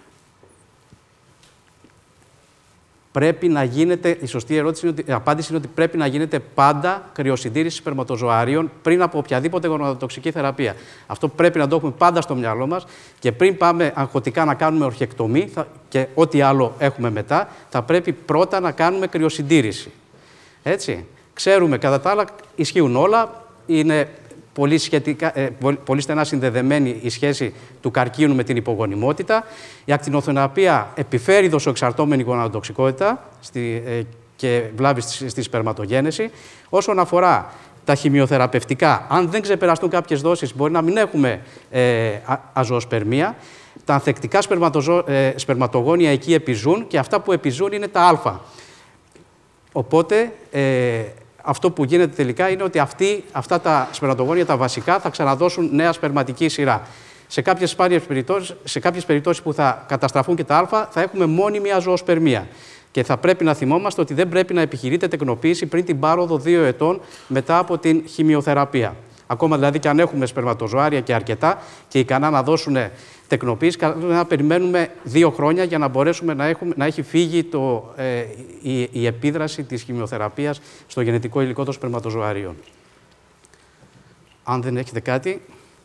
Πρέπει να γίνεται, η σωστή ερώτηση η απάντηση είναι ότι πρέπει να γίνεται πάντα κρυοσυντήρηση σπερματοζωαρίων πριν από οποιαδήποτε γοναδοτοξική θεραπεία. Αυτό πρέπει να το έχουμε πάντα στο μυαλό μας και πριν πάμε αγχωτικά να κάνουμε ορχεκτομή και ό,τι άλλο έχουμε μετά, θα πρέπει πρώτα να κάνουμε κρυοσυντήρηση. Έτσι. Ξέρουμε, κατά τα άλλα, ισχύουν όλα. Είναι πολύ στενά συνδεδεμένη η σχέση του καρκίνου με την υπογονιμότητα. Η ακτινοθεραπεία επιφέρει δοσοεξαρτώμενη γοναδοτοξικότητα και βλάβη στη σπερματογένεση. Όσον αφορά τα χημειοθεραπευτικά, αν δεν ξεπεραστούν κάποιες δόσεις, μπορεί να μην έχουμε αζωοσπερμία. Τα ανθεκτικά σπερματογόνια εκεί επιζούν και αυτά που επιζούν είναι τα α. Οπότε, αυτό που γίνεται τελικά είναι ότι αυτά τα σπερματογόνια, τα βασικά, θα ξαναδώσουν νέα σπερματική σειρά. Σε κάποιες περιπτώσεις που θα καταστραφούν και τα α, θα έχουμε μόνιμη αζωοσπερμία. Και θα πρέπει να θυμόμαστε ότι δεν πρέπει να επιχειρείται τεκνοποίηση πριν την πάροδο 2 ετών μετά από την χημειοθεραπεία. Ακόμα δηλαδή και αν έχουμε σπερματοζωάρια και αρκετά και ικανά να δώσουν τεκνοποίηση, να περιμένουμε 2 χρόνια για να μπορέσουμε να έχει φύγει η επίδραση της χημειοθεραπείας στο γενετικό υλικό των σπερματοζωαρίων. Αν δεν έχετε κάτι,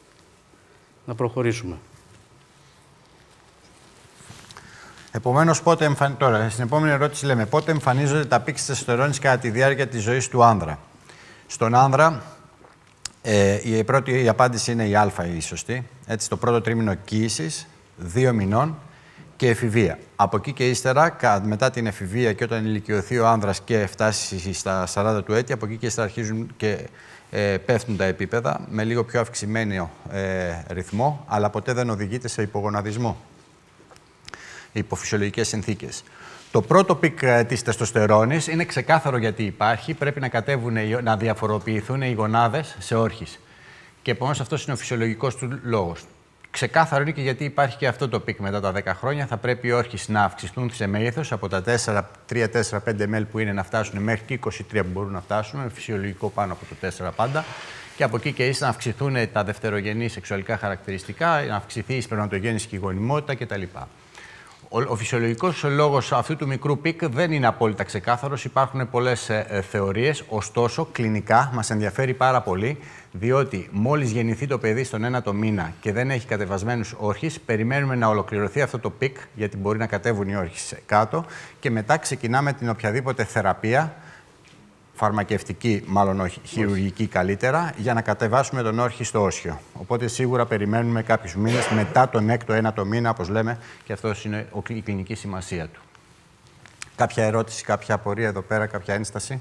να προχωρήσουμε. Επομένως, τώρα, στην επόμενη ερώτηση λέμε πότε εμφανίζονται τα πικ της τεστοστερόνης κατά τη διάρκεια της ζωής του άνδρα. Στον άνδρα, η απάντηση είναι η α η σωστή. Έτσι, το πρώτο τρίμηνο κύησης, 2 μηνών και εφηβεία. Από εκεί και ύστερα, μετά την εφηβεία και όταν ηλικιωθεί ο άνδρας και φτάσει στα 40 του έτη, από εκεί και ύστερα αρχίζουν και πέφτουν τα επίπεδα με λίγο πιο αυξημένο ρυθμό, αλλά ποτέ δεν οδηγείται σε υπογοναδισμό. Υποφυσιολογικές συνθήκες. Το πρώτο πικ της τεστοστερόνης είναι ξεκάθαρο γιατί υπάρχει. Πρέπει να διαφοροποιηθούν οι γονάδες σε όρχης. Και επομένως αυτός είναι ο φυσιολογικός του λόγος. Ξεκάθαρο είναι και γιατί υπάρχει και αυτό το πικ μετά τα 10 χρόνια. Θα πρέπει οι όρχες να αυξηθούν σε μέγεθος από τα 3-4-5 ml που είναι να φτάσουν μέχρι και 23 που μπορούν να φτάσουν. Είναι φυσιολογικό πάνω από το 4 πάντα. Και από εκεί και ύστερα να αυξηθούν τα δευτερογενή σεξουαλικά χαρακτηριστικά, να αυξηθεί η σπερματογέννηση και η γονιμότητα κτλ. Ο φυσιολογικός λόγος αυτού του μικρού πικ δεν είναι απόλυτα ξεκάθαρος. Υπάρχουν πολλές θεωρίες, ωστόσο κλινικά μας ενδιαφέρει πάρα πολύ, διότι μόλις γεννηθεί το παιδί στον 1ο μήνα και δεν έχει κατεβασμένους όρχες, περιμένουμε να ολοκληρωθεί αυτό το πικ, γιατί μπορεί να κατέβουν οι όρχες κάτω, και μετά ξεκινάμε την οποιαδήποτε θεραπεία, φαρμακευτική, μάλλον όχι, χειρουργική καλύτερα, για να κατεβάσουμε τον όρχη στο όσιο. Οπότε σίγουρα περιμένουμε κάποιους μήνες μετά τον 6ο-9ο μήνα, όπως λέμε, και αυτό είναι η κλινική σημασία του. Κάποια ερώτηση, κάποια απορία εδώ πέρα, κάποια ένσταση?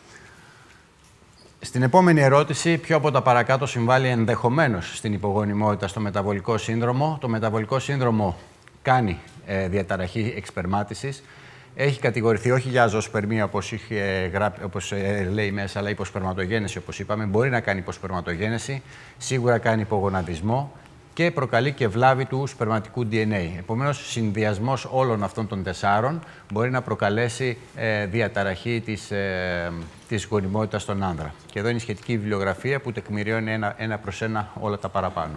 Στην επόμενη ερώτηση, ποιο από τα παρακάτω συμβάλλει ενδεχομένως στην υπογονιμότητα στο μεταβολικό σύνδρομο? Το μεταβολικό σύνδρομο κάνει διαταραχή εξπερμάτισης. Έχει κατηγορηθεί όχι για αζωοσπερμία όπως λέει μέσα, αλλά υποσπερματογένεση όπως είπαμε. Μπορεί να κάνει υποσπερματογένεση, σίγουρα κάνει υπογοναδισμό και προκαλεί και βλάβη του σπερματικού DNA. Επομένως, συνδυασμός όλων αυτών των 4 μπορεί να προκαλέσει διαταραχή της γονιμότητας στον άνδρα. Και εδώ είναι η σχετική βιβλιογραφία που τεκμηριώνει ένα προς ένα όλα τα παραπάνω.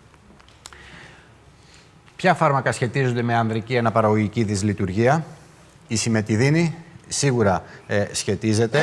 Ποια φάρμακα σχετίζονται με ανδρική αναπαραγωγική δυσλειτουργία? Η συμμετιδίνη σίγουρα σχετίζεται.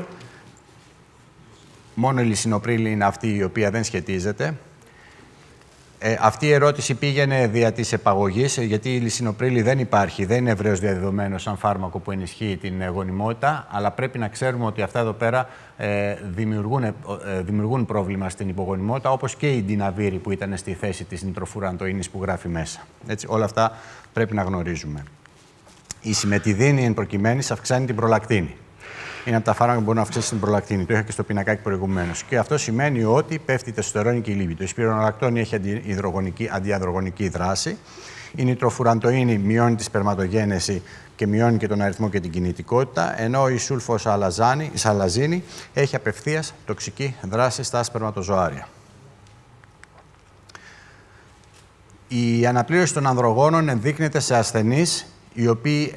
Μόνο η λυσινοπρίλη είναι αυτή η οποία δεν σχετίζεται. Αυτή η ερώτηση πήγαινε δια της επαγωγής, γιατί η λυσινοπρίλη δεν υπάρχει, δεν είναι ευρέως διαδεδομένο σαν φάρμακο που ενισχύει την γονιμότητα, αλλά πρέπει να ξέρουμε ότι αυτά εδώ πέρα δημιουργούν πρόβλημα στην υπογονιμότητα, όπως και η ντιναβύρη που ήταν στη θέση της νητροφουραντοίνης που γράφει μέσα. Έτσι, όλα αυτά πρέπει να γνωρίζουμε. Η συμμετιδίνη εν προκειμένης αυξάνει την προλακτίνη. Είναι από τα φάρμακα που μπορούν να αυξήσουν την προλακτίνη. Το είχα και στο πινακάκι προηγουμένως. Και αυτό σημαίνει ότι πέφτει η τεστοστερόνη και η λίμπη. Το ισπιρονολακτόνη έχει αντιανδρογονική δράση. Η νητροφουραντοίνη μειώνει τη σπερματογένεση και μειώνει και τον αριθμό και την κινητικότητα, ενώ η σουλφοσαλαζίνη έχει απευθείας τοξική δράση στα σπερματοζωάρια. Η αναπλήρωση των ανδρογόνων ενδείκνεται σε ασθενείς οι οποίοι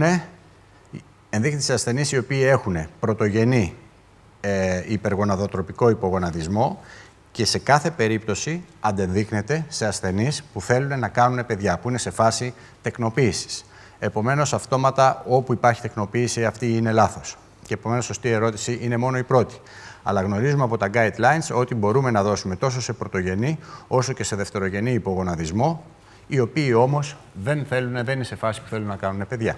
έχουν πρωτογενή υπεργοναδοτροπικό υπογοναδισμό και σε κάθε περίπτωση αντεδείκνεται σε ασθενείς που θέλουν να κάνουν παιδιά, που είναι σε φάση τεκνοποίησης. Επομένως, αυτόματα όπου υπάρχει τεκνοποίηση αυτή είναι λάθος. Και επομένως, σωστή ερώτηση είναι μόνο η πρώτη. Αλλά γνωρίζουμε από τα guidelines ότι μπορούμε να δώσουμε τόσο σε πρωτογενή όσο και σε δευτερογενή υπογοναδισμό, οι οποίοι όμως δεν είναι σε φάση που θέλουν να κάνουν παιδιά.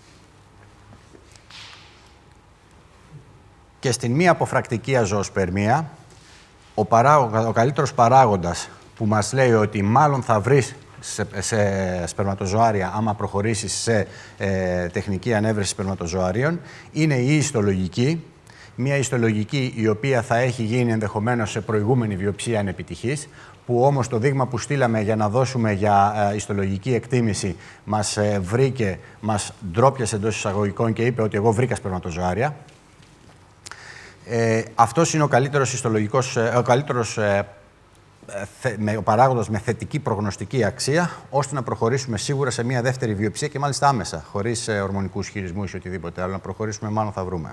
Και στην μη αποφρακτική αζωοσπερμία, ο καλύτερος παράγοντας που μας λέει ότι μάλλον θα βρεις σε σπερματοζωάρια άμα προχωρήσεις σε τεχνική ανέβρεση σπερματοζωαρίων είναι η ιστολογική. Μια ιστολογική η οποία θα έχει γίνει ενδεχομένως σε προηγούμενη βιοψία ανεπιτυχής, που όμως το δείγμα που στείλαμε για να δώσουμε για ιστολογική εκτίμηση μας βρήκε, μας ντρόπιασε εντός εισαγωγικών και είπε ότι εγώ βρήκα σπερματοζωάρια. Αυτός είναι ο καλύτερος ο παράγοντας με θετική προγνωστική αξία, ώστε να προχωρήσουμε σίγουρα σε μια δεύτερη βιοψία και μάλιστα άμεσα, χωρίς ορμονικούς χειρισμούς ή οτιδήποτε άλλο, να προχωρήσουμε μάλλον θα βρούμε.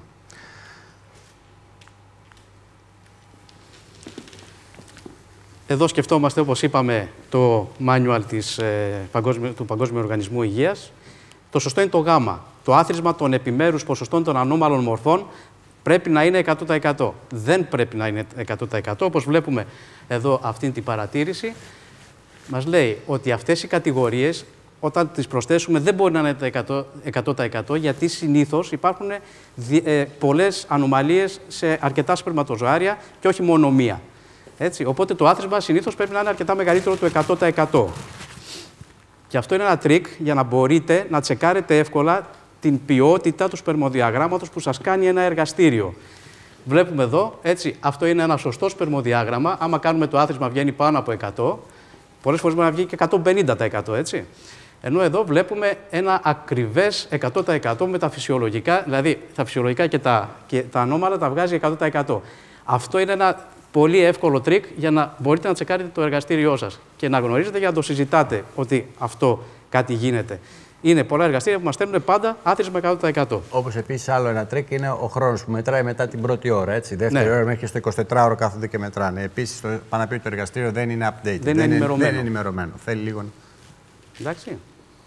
Εδώ σκεφτόμαστε, όπως είπαμε, το manual του Παγκόσμιου Οργανισμού Υγείας. Το σωστό είναι το γάμα. Το άθροισμα των επιμέρους ποσοστών των ανώμαλων μορφών πρέπει να είναι 100%. Δεν πρέπει να είναι 100%. Όπως βλέπουμε εδώ αυτήν την παρατήρηση, μας λέει ότι αυτές οι κατηγορίες, όταν τις προσθέσουμε, δεν μπορεί να είναι 100% γιατί συνήθως υπάρχουν πολλές ανομαλίες σε αρκετά σπερματοζωάρια και όχι μόνο μία. Έτσι, οπότε το άθροισμα συνήθως πρέπει να είναι αρκετά μεγαλύτερο του 100%. Και αυτό είναι ένα τρίκ για να μπορείτε να τσεκάρετε εύκολα την ποιότητα του σπερμοδιαγράμματος που σας κάνει ένα εργαστήριο. Βλέπουμε εδώ, έτσι, αυτό είναι ένα σωστό σπερμοδιάγραμμα. Άμα κάνουμε το άθροισμα βγαίνει πάνω από 100, πολλές φορές μπορεί να βγει και 150%, έτσι. Ενώ εδώ βλέπουμε ένα ακριβές 100% με τα φυσιολογικά, δηλαδή τα φυσιολογικά και τα ανώμαλα τα βγάζει 100%. Αυτό είναι ένα πολύ εύκολο τρίκ για να μπορείτε να τσεκάρετε το εργαστήριό σας και να γνωρίζετε για να το συζητάτε ότι αυτό κάτι γίνεται. Είναι πολλά εργαστήρια που μας στέλνουν πάντα άθροισμα 100%. Όπως επίσης άλλο ένα τρίκ είναι ο χρόνος που μετράει μετά την πρώτη ώρα. Έτσι. Δεύτερη ώρα μέχρι και στο 24ωρο κάθονται και μετράνε. Επίσης το παναπεί το εργαστήριο δεν είναι updated. Δεν είναι ενημερωμένο. Θέλει λίγο. Εντάξει.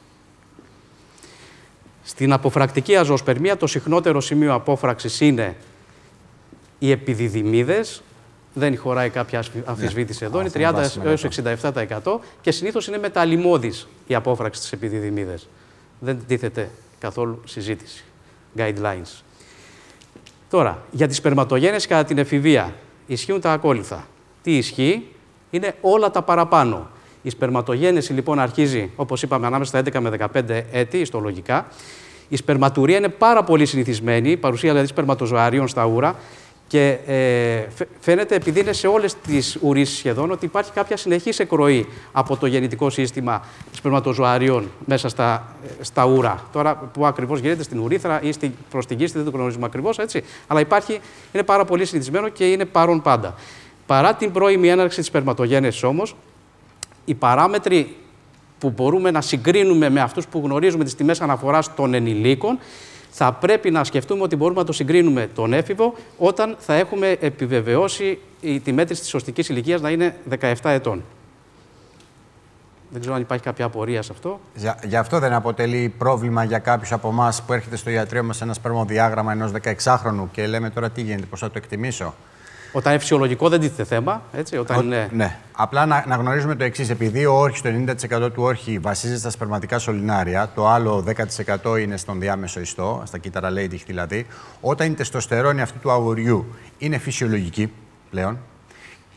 Στην αποφρακτική αζωοσπερμία το συχνότερο σημείο απόφραξης είναι οι επιδιδυμίδες. Δεν χωράει κάποια αμφισβήτηση εδώ. Είναι 30 έως 67% και συνήθως είναι μεταλλιμώδης η απόφραξη της επιδιδυμίδες. Δεν τίθεται καθόλου συζήτηση. Guidelines. Τώρα, για τη σπερματογένεση κατά την εφηβεία ισχύουν τα ακόλουθα. Τι ισχύει? Είναι όλα τα παραπάνω. Η σπερματογένεση λοιπόν αρχίζει, όπως είπαμε, ανάμεσα στα 11 με 15 έτη, ιστολογικά. Η σπερματουρία είναι πάρα πολύ συνηθισμένη, η παρουσία δηλαδή σπερματοζωαρίων στα ούρα. Και φαίνεται, επειδή είναι σε όλες τις ουρήσεις σχεδόν, ότι υπάρχει κάποια συνεχής εκροή από το γεννητικό σύστημα σπερματοζωαρίων μέσα στα ούρα. Τώρα, που ακριβώς γίνεται στην ουρίθρα ή προς την κίστη, δεν το γνωρίζουμε ακριβώς, έτσι. Αλλά είναι πάρα πολύ συνηθισμένο και είναι παρόν πάντα. Παρά την πρώιμη έναρξη της σπερματογένεσης όμως, οι παράμετροι που μπορούμε να συγκρίνουμε με αυτούς που γνωρίζουμε τις τιμές αναφοράς των ενηλίκων, θα πρέπει να σκεφτούμε ότι μπορούμε να το συγκρίνουμε τον έφηβο όταν θα έχουμε επιβεβαιώσει τη μέτρηση της σωστικής ηλικίας να είναι 17 ετών. Δεν ξέρω αν υπάρχει κάποια απορία σε αυτό. Γι' αυτό δεν αποτελεί πρόβλημα για κάποιους από εμάς που έρχεται στο ιατρείο μας ένα σπερμοδιάγραμμα ενός 16χρονου και λέμε τώρα τι γίνεται, πώς θα το εκτιμήσω. Όταν είναι φυσιολογικό δεν τίθεται θέμα, έτσι, όταν είναι... Ναι. Απλά να γνωρίζουμε το εξής. Επειδή ο όρχης, το 90% του όρχη βασίζεται στα σπερματικά σωληνάρια, το άλλο 10% είναι στον διάμεσο ιστό, στα κύτταρα Leydig δηλαδή, όταν η τεστοστερόνη αυτού του αγοριού είναι φυσιολογική πλέον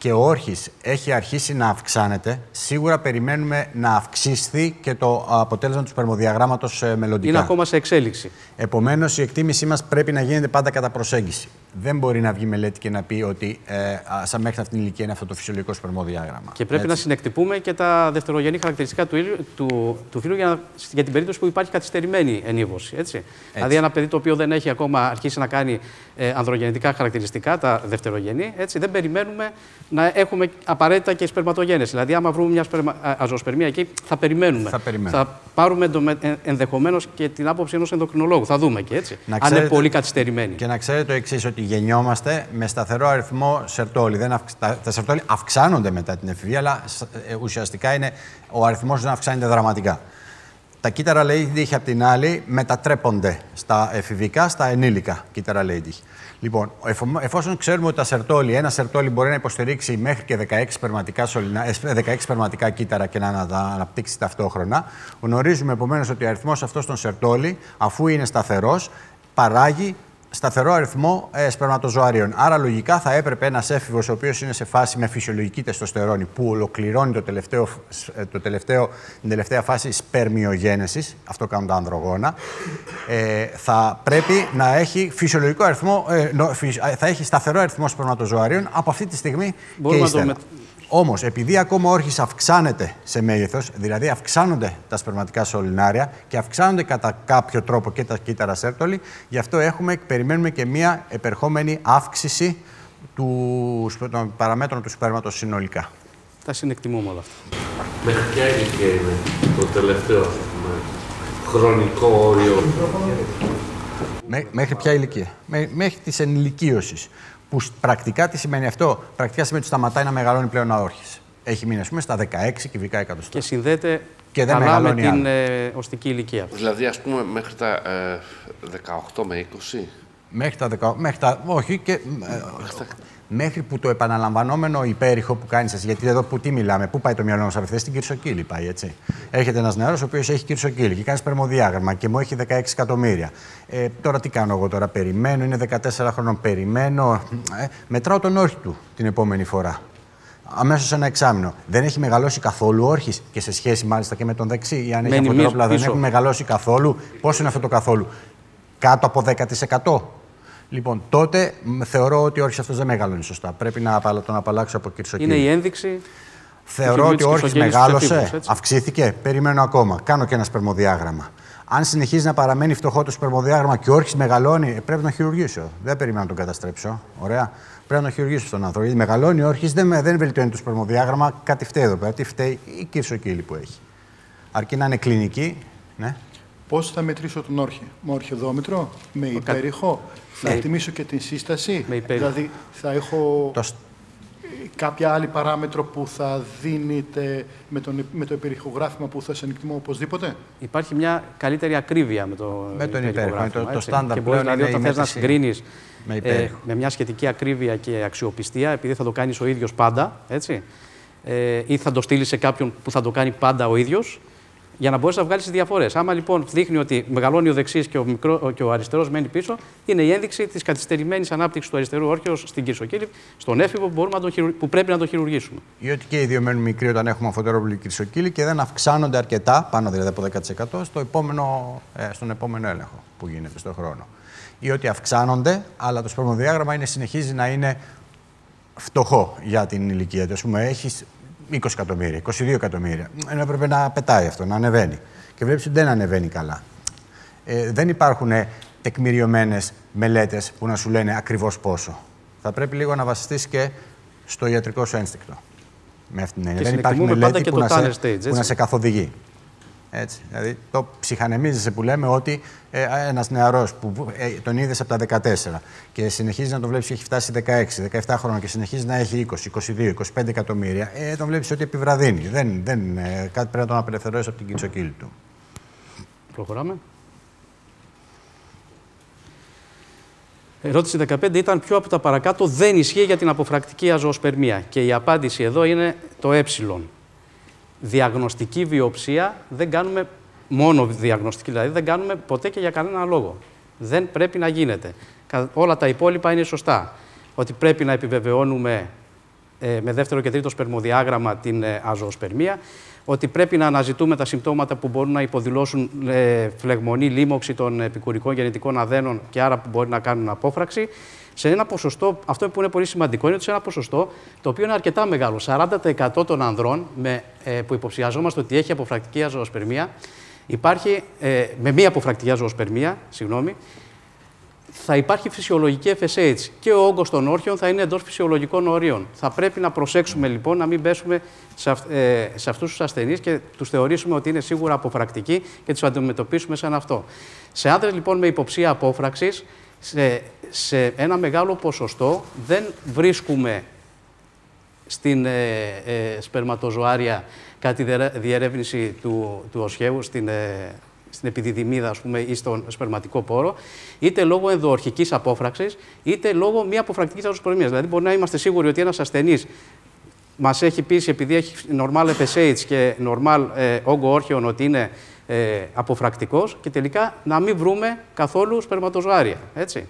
και ο όρχης έχει αρχίσει να αυξάνεται, σίγουρα περιμένουμε να αυξηθεί και το αποτέλεσμα του σπερμοδιαγράμματος μελλοντικά. Είναι ακόμα σε εξέλιξη. Επομένως, η εκτίμησή μας πρέπει να γίνεται πάντα κατά προσέγγιση. Δεν μπορεί να βγει μελέτη και να πει ότι σαν μέχρι αυτήν την ηλικία είναι αυτό το φυσιολογικό σπερμοδιάγραμμα. Και πρέπει να συνεκτυπούμε και τα δευτερογενή χαρακτηριστικά του φύλου για την περίπτωση που υπάρχει καθυστερημένη ενίβωση. Έτσι. Δηλαδή, ένα παιδί το οποίο δεν έχει ακόμα αρχίσει να κάνει ανδρογεννητικά χαρακτηριστικά, τα δευτερογενή, έτσι, δεν περιμένουμε να έχουμε απαραίτητα και σπερματογένεση. Δηλαδή, άμα βρούμε μια αζωοσπερμία εκεί, θα περιμένουμε. Θα πάρουμε ενδεχομένως και την άποψη ενός ενδοκρινολόγου. Θα δούμε και έτσι. Αν είναι πολύ καθυστερημένη. Και να ξέρετε το εξής, ότι γεννιόμαστε με σταθερό αριθμό σερτόλι. Τα σερτόλι αυξάνονται μετά την εφηβεία, αλλά ουσιαστικά ο αριθμός δεν αυξάνεται δραματικά. Τα κύτταρα Leydig, απ' την άλλη, μετατρέπονται στα εφηβικά, στα ενήλικα κύτταρα Leydig. Λοιπόν, εφόσον ξέρουμε ότι ένα σερτόλι μπορεί να υποστηρίξει μέχρι και 16 σπερματικά κύτταρα και να τα αναπτύξει ταυτόχρονα, γνωρίζουμε επομένως ότι ο αριθμός αυτός των σερτόλι, αφού είναι σταθερός, παράγει σταθερό αριθμό σπερματοζωαρίων. Άρα, λογικά θα έπρεπε ένας έφηβος, ο οποίος είναι σε φάση με φυσιολογική τεστοστερόνη, που ολοκληρώνει την τελευταία φάση σπερμιογένεσης, αυτό κάνουν τα ανδρογόνα, θα πρέπει να έχει φυσιολογικό αριθμό, θα έχει σταθερό αριθμό σπερματοζωαρίων από αυτή τη στιγμή και ύστερα. Όμως, επειδή ακόμα ο όρχης αυξάνεται σε μέγεθος, δηλαδή αυξάνονται τα σπερματικά σωληνάρια και αυξάνονται κατά κάποιο τρόπο και τα κύτταρα σέρτολη, γι' αυτό περιμένουμε και μία επερχόμενη αύξηση των παραμέτρων του σπέρματος συνολικά. Τα συνεκτιμούμε όλα αυτά. Μέχρι ποια ηλικία είναι το τελευταίο χρονικό όριο? Μέχρι ποια ηλικία? Μέχρι της ενηλικίωσης. Που πρακτικά τι σημαίνει αυτό? Πρακτικά σημαίνει ότι σταματάει να μεγαλώνει πλέον ο όρχης. Έχει μείνει, ας πούμε, στα 16 κυβικά εκατοστά. Και συνδέεται καλά με την οστική ηλικία. Δηλαδή, ας πούμε, μέχρι τα 18 με 20. Όχι, και μέχρι που το επαναλαμβανόμενο υπέρηχο που κάνει σας. Γιατί εδώ τι μιλάμε, πού πάει το μυαλό μας αυτή, στην κυρσοκύλη πάει, έτσι. Έρχεται ένας νεαρός ο οποίος έχει κυρσοκύλη και κάνει σπερμοδιάγραμμα και μου έχει 16 εκατομμύρια. Τώρα τι κάνω εγώ τώρα? Περιμένω, είναι 14 χρόνων, περιμένω. Μετράω τον όρχη του την επόμενη φορά. Αμέσως ένα εξάμηνο. Δεν έχει μεγαλώσει καθόλου όρχης και σε σχέση μάλιστα και με τον δεξί. Ή αν έχει αφοτερόπλα, δεν έχουν μεγαλώσει καθόλου. Πόσο είναι αυτό το καθόλου? Κάτω από 10%. Λοιπόν, τότε θεωρώ ότι ο όρχης αυτός δεν μεγαλώνει σωστά. Πρέπει να τον απαλλάξω από κυρσοκύλη. Είναι η ένδειξη. Θεωρώ ότι ο όρχης μεγάλωσε, αυξήθηκε. Περιμένω ακόμα. Κάνω και ένα σπερμοδιάγραμμα. Αν συνεχίζει να παραμένει φτωχό το σπερμοδιάγραμμα και ο όρχης μεγαλώνει, πρέπει να τον χειρουργήσω. Δεν περιμένω να τον καταστρέψω. Ωραία. Πρέπει να τον χειρουργήσω στον άνθρωπο. Γιατί μεγαλώνει ο όρχης, δεν βελτιώνει το σπερμοδιάγραμμα. Κάτι φταίει εδώ πέρα. Τι φταίει? Η κυρσοκύλη που έχει. Αρκεί να είναι κλινική. Ναι. Πώς θα μετρήσω τον όρχη? Με ορχιδόμετρο, με υπέρηχο, θα εκτιμήσω και την σύσταση. Δηλαδή θα έχω κάποια άλλη παράμετρο που θα δίνεται με το υπερηχογράφημα που θα συνεκτιμώ οπωσδήποτε? Υπάρχει μια καλύτερη ακρίβεια με το υπερηχογράφημα. Το στάνταρ και μπορεί δηλαδή όταν θες να συγκρίνεις με μια σχετική ακρίβεια και αξιοπιστία, επειδή θα το κάνεις ο ίδιος πάντα, έτσι, ή θα το στείλεις σε κάποιον που θα το κάνει πάντα ο ίδιος, για να μπορείς να βγάλεις τις διαφορές. Άμα λοιπόν δείχνει ότι μεγαλώνει ο δεξής και ο αριστερός μένει πίσω, είναι η ένδειξη της καθυστερημένης ανάπτυξης του αριστερού όρχεως στην κυρσοκύλη, στον έφηβο που πρέπει να το χειρουργήσουμε. Ή ότι και οι δύο μένουν μικροί όταν έχουμε αφοτερόπλη κυρσοκύλη και δεν αυξάνονται αρκετά, πάνω δηλαδή από 10%, στον επόμενο έλεγχο που γίνεται στον χρόνο. Ή ότι αυξάνονται, αλλά το σπερμοδιάγραμμα συνεχίζει να είναι φτωχό για την ηλικία του. Ας πούμε, έχεις 20 εκατομμύρια, 22 εκατομμύρια. Έπρεπε να πετάει αυτό, να ανεβαίνει. Και βλέπεις ότι δεν ανεβαίνει καλά. Δεν υπάρχουν τεκμηριωμένες μελέτες που να σου λένε ακριβώς πόσο. Θα πρέπει λίγο να βασιστείς και στο ιατρικό σου ένστικτο. Με αυτήν την έννοια. Δεν υπάρχει μελέτη που να σε καθοδηγεί. Έτσι. Δηλαδή, το ψυχανεμίζεσαι που λέμε ότι ένας νεαρός που τον είδες από τα 14 και συνεχίζει να τον βλέπεις και έχει φτάσει 16-17 χρόνια και συνεχίζει να έχει 20-22-25 εκατομμύρια, τον βλέπεις ότι επιβραδύνει. Κάτι πρέπει να τον απελευθερώσει από την κυρσοκύλη του. Προχωράμε. Ερώτηση 15 ήταν ποιο από τα παρακάτω δεν ισχύει για την αποφρακτική αζωοσπερμία. Και η απάντηση εδώ είναι το ε. Διαγνωστική βιοψία δεν κάνουμε, μόνο διαγνωστική δηλαδή, δεν κάνουμε ποτέ και για κανένα λόγο. Δεν πρέπει να γίνεται. Όλα τα υπόλοιπα είναι σωστά. Ότι πρέπει να επιβεβαιώνουμε με δεύτερο και τρίτο σπερμοδιάγραμμα την αζωοσπερμία, ότι πρέπει να αναζητούμε τα συμπτώματα που μπορούν να υποδηλώσουν φλεγμονή, λίμωξη των επικουρικών γεννητικών αδένων και άρα που μπορεί να κάνουν απόφραξη. Σε ένα ποσοστό, αυτό που είναι πολύ σημαντικό είναι ότι σε ένα ποσοστό το οποίο είναι αρκετά μεγάλο, 40% των ανδρών που υποψιαζόμαστε ότι έχει αποφρακτική αζωοσπερμία, με μία αποφρακτική αζωοσπερμία, θα υπάρχει φυσιολογική FSH και ο όγκος των όρχεων θα είναι εντός φυσιολογικών ορίων. Θα πρέπει να προσέξουμε λοιπόν να μην πέσουμε σε αυτούς τους ασθενείς και τους θεωρήσουμε ότι είναι σίγουρα αποφρακτικοί και τους αντιμετωπίσουμε σαν αυτό. Σε άντρες λοιπόν με υποψία απόφραξης, σε ένα μεγάλο ποσοστό δεν βρίσκουμε στην σπερματοζωάρια κατά τη διερεύνηση του οσχέου, στην επιδιδυμίδα, ας πούμε, ή στον σπερματικό πόρο, είτε λόγω ενδοορχικής απόφραξης, είτε λόγω μη αποφρακτικής αζωοσπερμίας. Δηλαδή, μπορεί να είμαστε σίγουροι ότι ένας ασθενής μας έχει πείσει, επειδή έχει normal FSH και normal όγκο όρχεων, ότι είναι αποφρακτικός και τελικά να μην βρούμε καθόλου σπερματοζωάρια. Έτσι.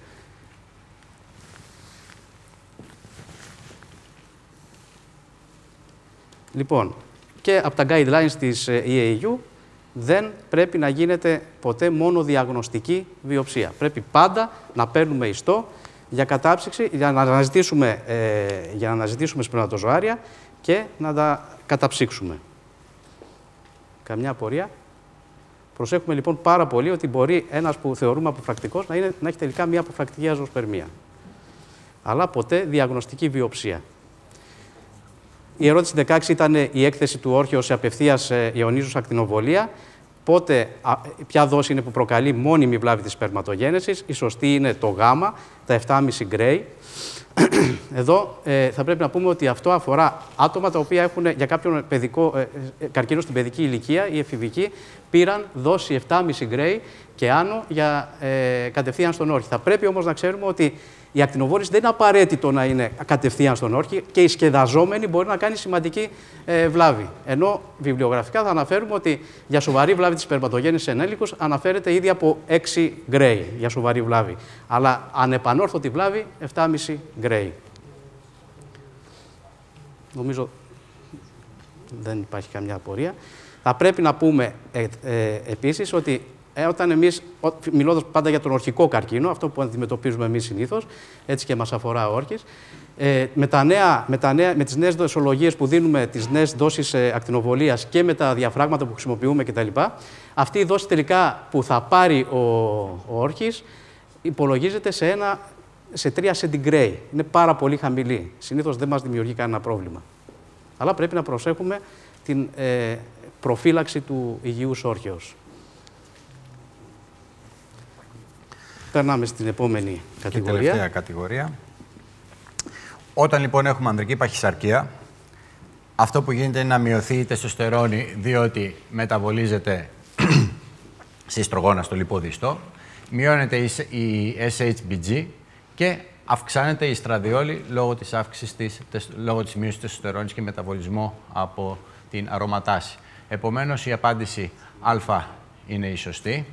Λοιπόν, και από τα guidelines της EAU, δεν πρέπει να γίνεται ποτέ μόνο διαγνωστική βιοψία. Πρέπει πάντα να παίρνουμε ιστό για κατάψυξη, για να αναζητήσουμε σπερματοζωάρια και να τα καταψύξουμε. Καμιά απορία? Προσέχουμε λοιπόν πάρα πολύ ότι μπορεί ένας που θεωρούμε αποφρακτικός να έχει τελικά μια αποφρακτική αζωοσπερμία. Αλλά ποτέ διαγνωστική βιοψία. Η ερώτηση 16 ήταν η έκθεση του όρχεως σε απευθείας ιονίζουσα ακτινοβολία. Πότε, ποια δόση είναι που προκαλεί μόνιμη βλάβη της σπερματογένεσης. Η σωστή είναι το γάμα, τα 7,5 γκρέι. Εδώ θα πρέπει να πούμε ότι αυτό αφορά άτομα τα οποία έχουν για κάποιον καρκίνο στην παιδική ηλικία ή εφηβική, πήραν δόση 7,5 γκρέι και άνω για κατευθείαν στον όρχη. Θα πρέπει όμως να ξέρουμε ότι η ακτινοβόληση δεν είναι απαραίτητο να είναι κατευθείαν στον όρχη και η σκεδαζόμενη μπορεί να κάνει σημαντική βλάβη. Ενώ βιβλιογραφικά θα αναφέρουμε ότι για σοβαρή βλάβη της σπερματογέννησης σε ενήλικους αναφέρεται ήδη από 6 γκρέι για σοβαρή βλάβη. Αλλά ανεπανόρθωτη βλάβη 7,5 γκρέι. Νομίζω δεν υπάρχει καμιά απορία. Θα πρέπει να πούμε επίσης ότι όταν εμείς, μιλώντας πάντα για τον ορχικό καρκίνο, αυτό που αντιμετωπίζουμε εμείς συνήθως, έτσι και μας αφορά ο όρχης, με τις νέες δοσολογίες που δίνουμε, τις νέες δόσεις ακτινοβολίας και με τα διαφράγματα που χρησιμοποιούμε κτλ., αυτή η δόση τελικά που θα πάρει ο όρχης υπολογίζεται σε 3 centigrade. Είναι πάρα πολύ χαμηλή. Συνήθως δεν μας δημιουργεί κανένα πρόβλημα. Αλλά πρέπει να προσέχουμε την προφύλαξη του υγιούς όρχεως. Περνάμε στην επόμενη κατηγορία. Και τελευταία κατηγορία. Όταν λοιπόν έχουμε ανδρική παχυσαρκία, αυτό που γίνεται είναι να μειωθεί η τεστοστερόνη, διότι μεταβολίζεται συστρογόνα στο λιπόδιστο, μειώνεται η SHBG και αυξάνεται η στραδιόλη λόγω της μείωσης της τεστοστερόνης και μεταβολισμό από την αρωματάση. Επομένως, η απάντηση Α είναι η σωστή.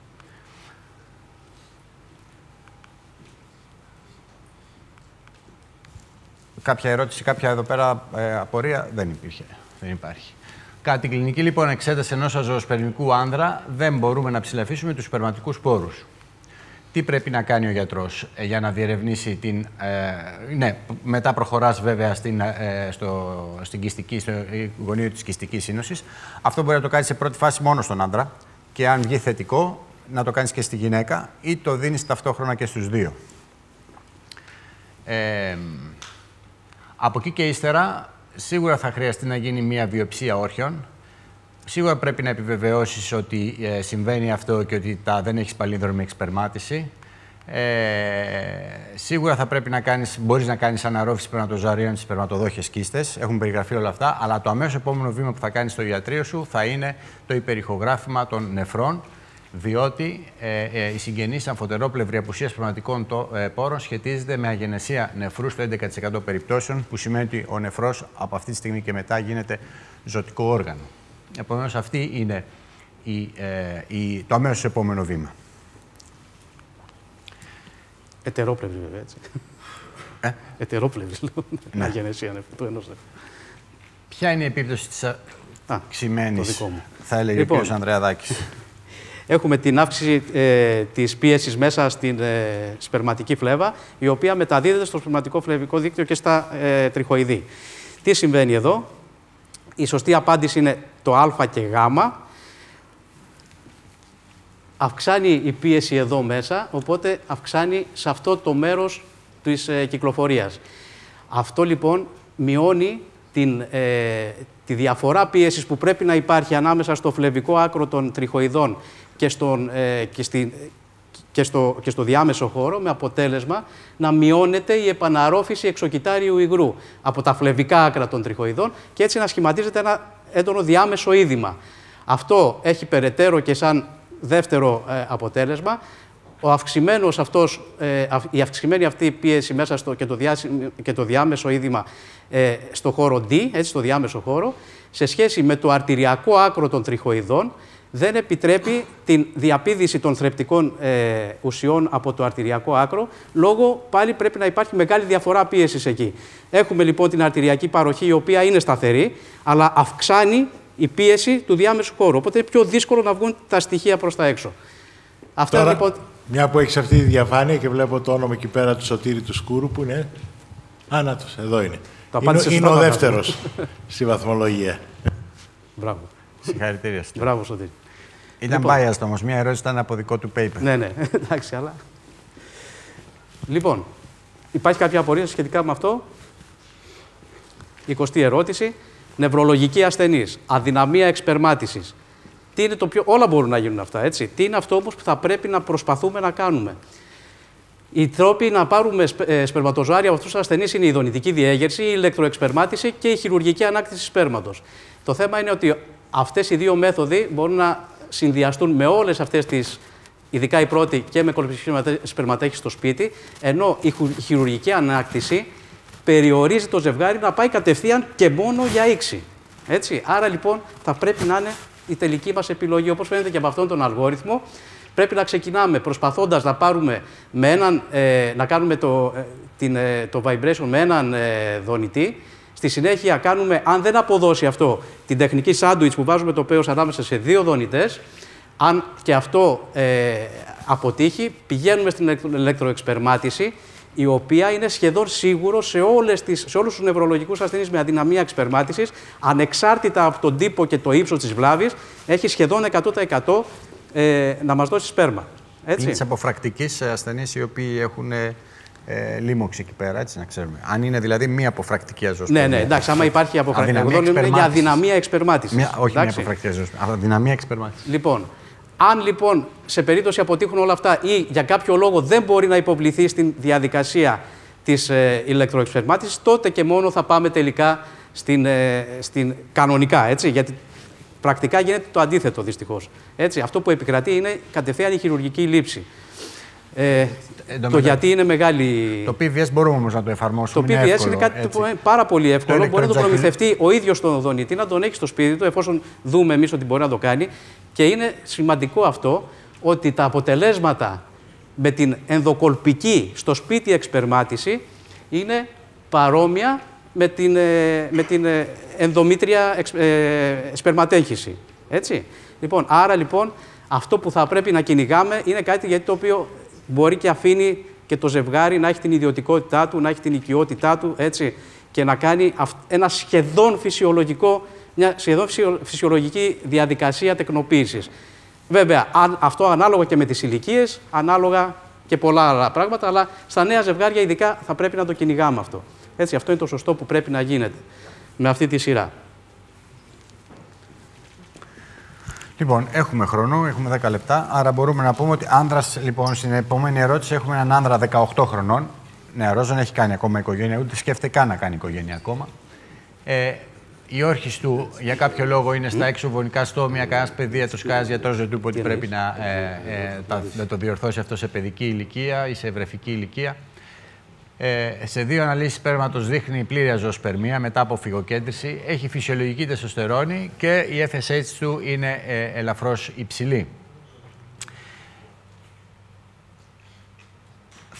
Κάποια ερώτηση, κάποια εδώ πέρα απορία δεν υπήρχε. Δεν υπάρχει. Κατά την κλινική λοιπόν εξέταση ενός αζωοσπερμικού άνδρα δεν μπορούμε να ψηλαφίσουμε τους σπερματικούς πόρους. Τι πρέπει να κάνει ο γιατρός για να διερευνήσει την... μετά προχωράς βέβαια στην γωνίο της κιστικής σύνοσης. Αυτό μπορεί να το κάνεις σε πρώτη φάση μόνο στον άντρα και αν βγει θετικό να το κάνεις και στη γυναίκα ή το δίνεις ταυτόχρονα και στους δύο. Από εκεί και ύστερα, σίγουρα θα χρειαστεί να γίνει μια βιοψία όρχεων. Σίγουρα πρέπει να επιβεβαιώσεις ότι συμβαίνει αυτό και ότι δεν έχεις παλίνδρομη εξπερμάτιση. Σίγουρα θα πρέπει μπορείς να κάνεις αναρρόφηση σπερματοζωαρίων στις σπερματοδόχες κίστες. Έχουν περιγραφεί όλα αυτά, αλλά το αμέσως επόμενο βήμα που θα κάνεις στο ιατρείο σου θα είναι το υπερηχογράφημα των νεφρών, διότι η συγγενής αμφωτερόπλευρη απουσία σπερματικών πόρων σχετίζεται με αγενεσία νεφρού στο 11% περιπτώσεων, που σημαίνει ότι ο νεφρός από αυτή τη στιγμή και μετά γίνεται ζωτικό όργανο. Επομένως, αυτή είναι το αμέσως επόμενο βήμα. Ετερόπλευρη, βέβαια, έτσι. Ετερόπλευρης, λέω. Αγενέσια του ενός. Ποια είναι η επίπτωση της αυξημένης, θα έλεγε ο κ. Ανδρεαδάκης? Έχουμε την αύξηση της πίεσης μέσα στην σπερματική φλέβα, η οποία μεταδίδεται στο σπερματικό φλεβικό δίκτυο και στα τριχοειδή. Τι συμβαίνει εδώ? Η σωστή απάντηση είναι το α και γ. Αυξάνει η πίεση εδώ μέσα, οπότε αυξάνει σε αυτό το μέρος της κυκλοφορίας. Αυτό λοιπόν μειώνει τη διαφορά πίεσης που πρέπει να υπάρχει ανάμεσα στο φλεβικό άκρο των τριχοειδών και στο διάμεσο χώρο, με αποτέλεσμα να μειώνεται η επαναρρόφηση εξοκυτάριου υγρού από τα φλεβικά άκρα των τριχοειδών και έτσι να σχηματίζεται ένα έντονο διάμεσο είδημα. Αυτό έχει περαιτέρω και σαν δεύτερο αποτέλεσμα η αυξημένη αυτή πίεση μέσα και το διάμεσο είδημα στο χώρο D, έτσι, στο διάμεσο χώρο, σε σχέση με το αρτηριακό άκρο των τριχοειδών, δεν επιτρέπει την διαπήδηση των θρεπτικών ουσιών από το αρτηριακό άκρο, λόγω πάλι πρέπει να υπάρχει μεγάλη διαφορά πίεσης εκεί. Έχουμε λοιπόν την αρτηριακή παροχή, η οποία είναι σταθερή, αλλά αυξάνει η πίεση του διάμεσου χώρου, οπότε είναι πιο δύσκολο να βγουν τα στοιχεία προς τα έξω. Αυτό τώρα, λοιπόν... Μια που έχεις αυτή τη διαφάνεια και βλέπω το όνομα εκεί πέρα του Σωτήρη του Σκούρου, που είναι... Άνατος, εδώ είναι. Είναι ο δεύτερος στη βαθμολογία. Μπράβο. Συγχαρητήρια. Μπράβο, Σωτήρη. Ήταν biased όμως, μια ερώτηση ήταν από δικό του paper. Ναι, εντάξει, αλλά... Λοιπόν, υπάρχει κάποια απορία σχετικά με αυτό? 20η ερώτηση. Νευρολογική ασθενής, αδυναμία εξπερμάτισης. Τι είναι το πιο... Όλα μπορούν να γίνουν αυτά, έτσι. Τι είναι αυτό όμως που θα πρέπει να προσπαθούμε να κάνουμε? Οι τρόποι να πάρουμε σπερματοζωάρια από αυτούς τους ασθενείς είναι η δονητική διέγερση, η ηλεκτροεξπερμάτιση και η χειρουργική ανάκτηση σπέρματος. Το θέμα είναι ότι αυτές οι δύο μέθοδοι μπορούν να συνδυαστούν με όλες αυτές τις, ειδικά η πρώτη και με κολπιστική σπερματέχηση στο σπίτι, ενώ η χειρουργική ανάκτηση περιορίζει το ζευγάρι να πάει κατευθείαν και μόνο για ήξη. Έτσι. Άρα λοιπόν θα πρέπει να είναι η τελική μας επιλογή, όπως φαίνεται και από αυτόν τον αλγόριθμο. Πρέπει να ξεκινάμε προσπαθώντας να πάρουμε να κάνουμε το vibration με έναν δονητή. Στη συνέχεια κάνουμε, αν δεν αποδώσει αυτό, την τεχνική σάντουιτς που βάζουμε το πέος ανάμεσα σε δύο δονητές. Αν και αυτό αποτύχει, πηγαίνουμε στην ηλεκτροεξπερμάτιση, η οποία είναι σχεδόν σίγουρο σε όλους τους νευρολογικούς ασθενείς με αδυναμία εξπερμάτισης, ανεξάρτητα από τον τύπο και το ύψος της βλάβης, έχει σχεδόν 100% να μας δώσει σπέρμα. Έτσι. Είναι της αποφρακτικής ασθενείς οι οποίοι έχουν λίμωξη εκεί πέρα, έτσι να ξέρουμε. Αν είναι δηλαδή μία αποφρακτική αζωσπερμία. Ναι, εντάξει, άμα υπάρχει αποφρακτική, είναι για αδυναμία εξπερμάτισης. Όχι μία αποφρακτική αζωσπερμία, αδυναμία εξπερμάτισης. Λοιπόν, αν λοιπόν σε περίπτωση αποτύχουν όλα αυτά ή για κάποιο λόγο δεν μπορεί να υποβληθεί στην διαδικασία της ηλεκτροεξπερμάτισης, τότε και μόνο θα πάμε τελικά στην κανονικά, έτσι, γιατί πρακτικά γίνεται το αντίθετο δυστυχώς. Έτσι, αυτό που επικρατεί είναι κατευθείαν η χειρουργική λήψη. Το γιατί είναι μεγάλη... Το PVS μπορούμε όμως να το εφαρμόσουμε. Το PVS είναι κάτι πάρα πολύ εύκολο. Μπορεί να το προμηθευτεί ο ίδιος τον δονητή, να τον έχει στο σπίτι του, εφόσον δούμε εμείς ότι μπορεί να το κάνει. Και είναι σημαντικό αυτό, ότι τα αποτελέσματα με την ενδοκολπική στο σπίτι εξπερμάτιση είναι παρόμοια με την ενδομήτρια σπερματέγχυση. Έτσι. Λοιπόν, άρα λοιπόν αυτό που θα πρέπει να κυνηγάμε είναι κάτι γιατί το οποίο μπορεί και αφήνει και το ζευγάρι να έχει την ιδιωτικότητά του, να έχει την οικειότητά του, έτσι, και να κάνει ένα μια σχεδόν φυσιολογική διαδικασία τεκνοποίησης. Βέβαια, αυτό ανάλογα και με τις ηλικίες, ανάλογα και πολλά άλλα πράγματα, αλλά στα νέα ζευγάρια ειδικά θα πρέπει να το κυνηγάμε αυτό. Έτσι, αυτό είναι το σωστό που πρέπει να γίνεται με αυτή τη σειρά. Λοιπόν, έχουμε χρόνο, έχουμε 10 λεπτά, άρα μπορούμε να πούμε ότι άνδρας, λοιπόν, στην επόμενη ερώτηση έχουμε έναν άνδρα 18 χρονών, νεαρός, δεν έχει κάνει ακόμα οικογένεια, ούτε σκέφτεται καν να κάνει οικογένεια ακόμα. Η όρχης του για κάποιο λόγο είναι στα εξωβονικά στόμια, κανένας παιδίατρος, κανένας γιατρός δεν του είπε ότι πρέπει να το διορθώσει αυτό σε παιδική ηλικία ή σε ευρεφική ηλικία. Σε 2 αναλύσεις σπέρματος δείχνει πλήρη αζωοσπερμία μετά από φυγοκέντρηση, έχει φυσιολογική τεστοστερόνη και η FSH του είναι ελαφρώς υψηλή.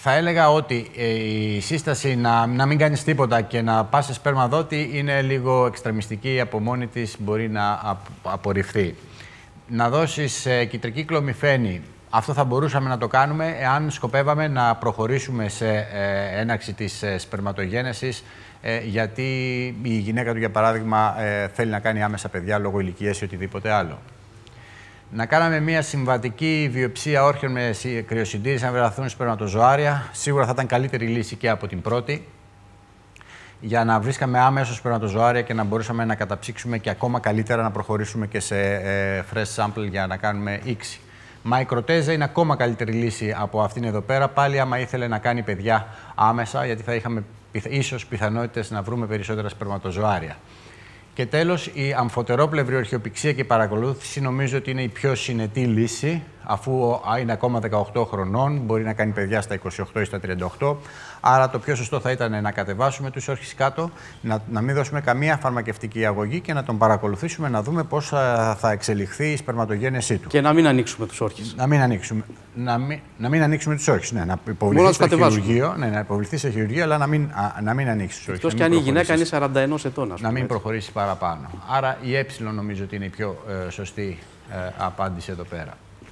Θα έλεγα ότι η σύσταση να μην κάνεις τίποτα και να πας σε σπερματοδότη είναι λίγο εξτρεμιστική, από μόνη της μπορεί να απορριφθεί. Να δώσεις κυτρική κλωμυφένη, αυτό θα μπορούσαμε να το κάνουμε εάν σκοπεύαμε να προχωρήσουμε σε έναρξη της σπερματογένεσης, γιατί η γυναίκα του, για παράδειγμα, θέλει να κάνει άμεσα παιδιά λόγω ηλικίας ή οτιδήποτε άλλο. Να κάναμε μια συμβατική βιοψία όρχεων με κρυοσυντήρηση, να βρεθούν σπερματοζωάρια. Σίγουρα θα ήταν καλύτερη λύση και από την πρώτη, για να βρίσκαμε άμεσως σπερματοζωάρια και να μπορούσαμε να καταψύξουμε και ακόμα καλύτερα να προχωρήσουμε και σε fresh sample για να κάνουμε ίξη. Μαϊκροτέζα είναι ακόμα καλύτερη λύση από αυτήν εδώ πέρα, πάλι άμα ήθελε να κάνει παιδιά άμεσα, γιατί θα είχαμε ίσως πιθανότητες να βρούμε περισσότερα σπερματοζωάρια. Και τέλος, η αμφωτερόπλευρη ορχιοπηξία και η παρακολούθηση νομίζω ότι είναι η πιο συνετή λύση, αφού είναι ακόμα 18 χρονών, μπορεί να κάνει παιδιά στα 28 ή στα 38. Άρα το πιο σωστό θα ήταν να κατεβάσουμε τους όρχες κάτω, να μην δώσουμε καμία φαρμακευτική αγωγή και να τον παρακολουθήσουμε, να δούμε πώς θα εξελιχθεί η σπερματογένεσή του. Και να μην ανοίξουμε τους όρχες. Να μην ανοίξουμε τους όρχες. Ναι, να υποβληθεί στο χειρουργείο, να υποβληθεί σε χειρουργείο, αλλά να μην ανοίξει τους όρχες. Εκτός και αν η γυναίκα είναι 41 ετών. Να μην προχωρήσει παραπάνω. Άρα η ε νομίζω ότι είναι η πιο σωστή απάντηση εδώ πέρα.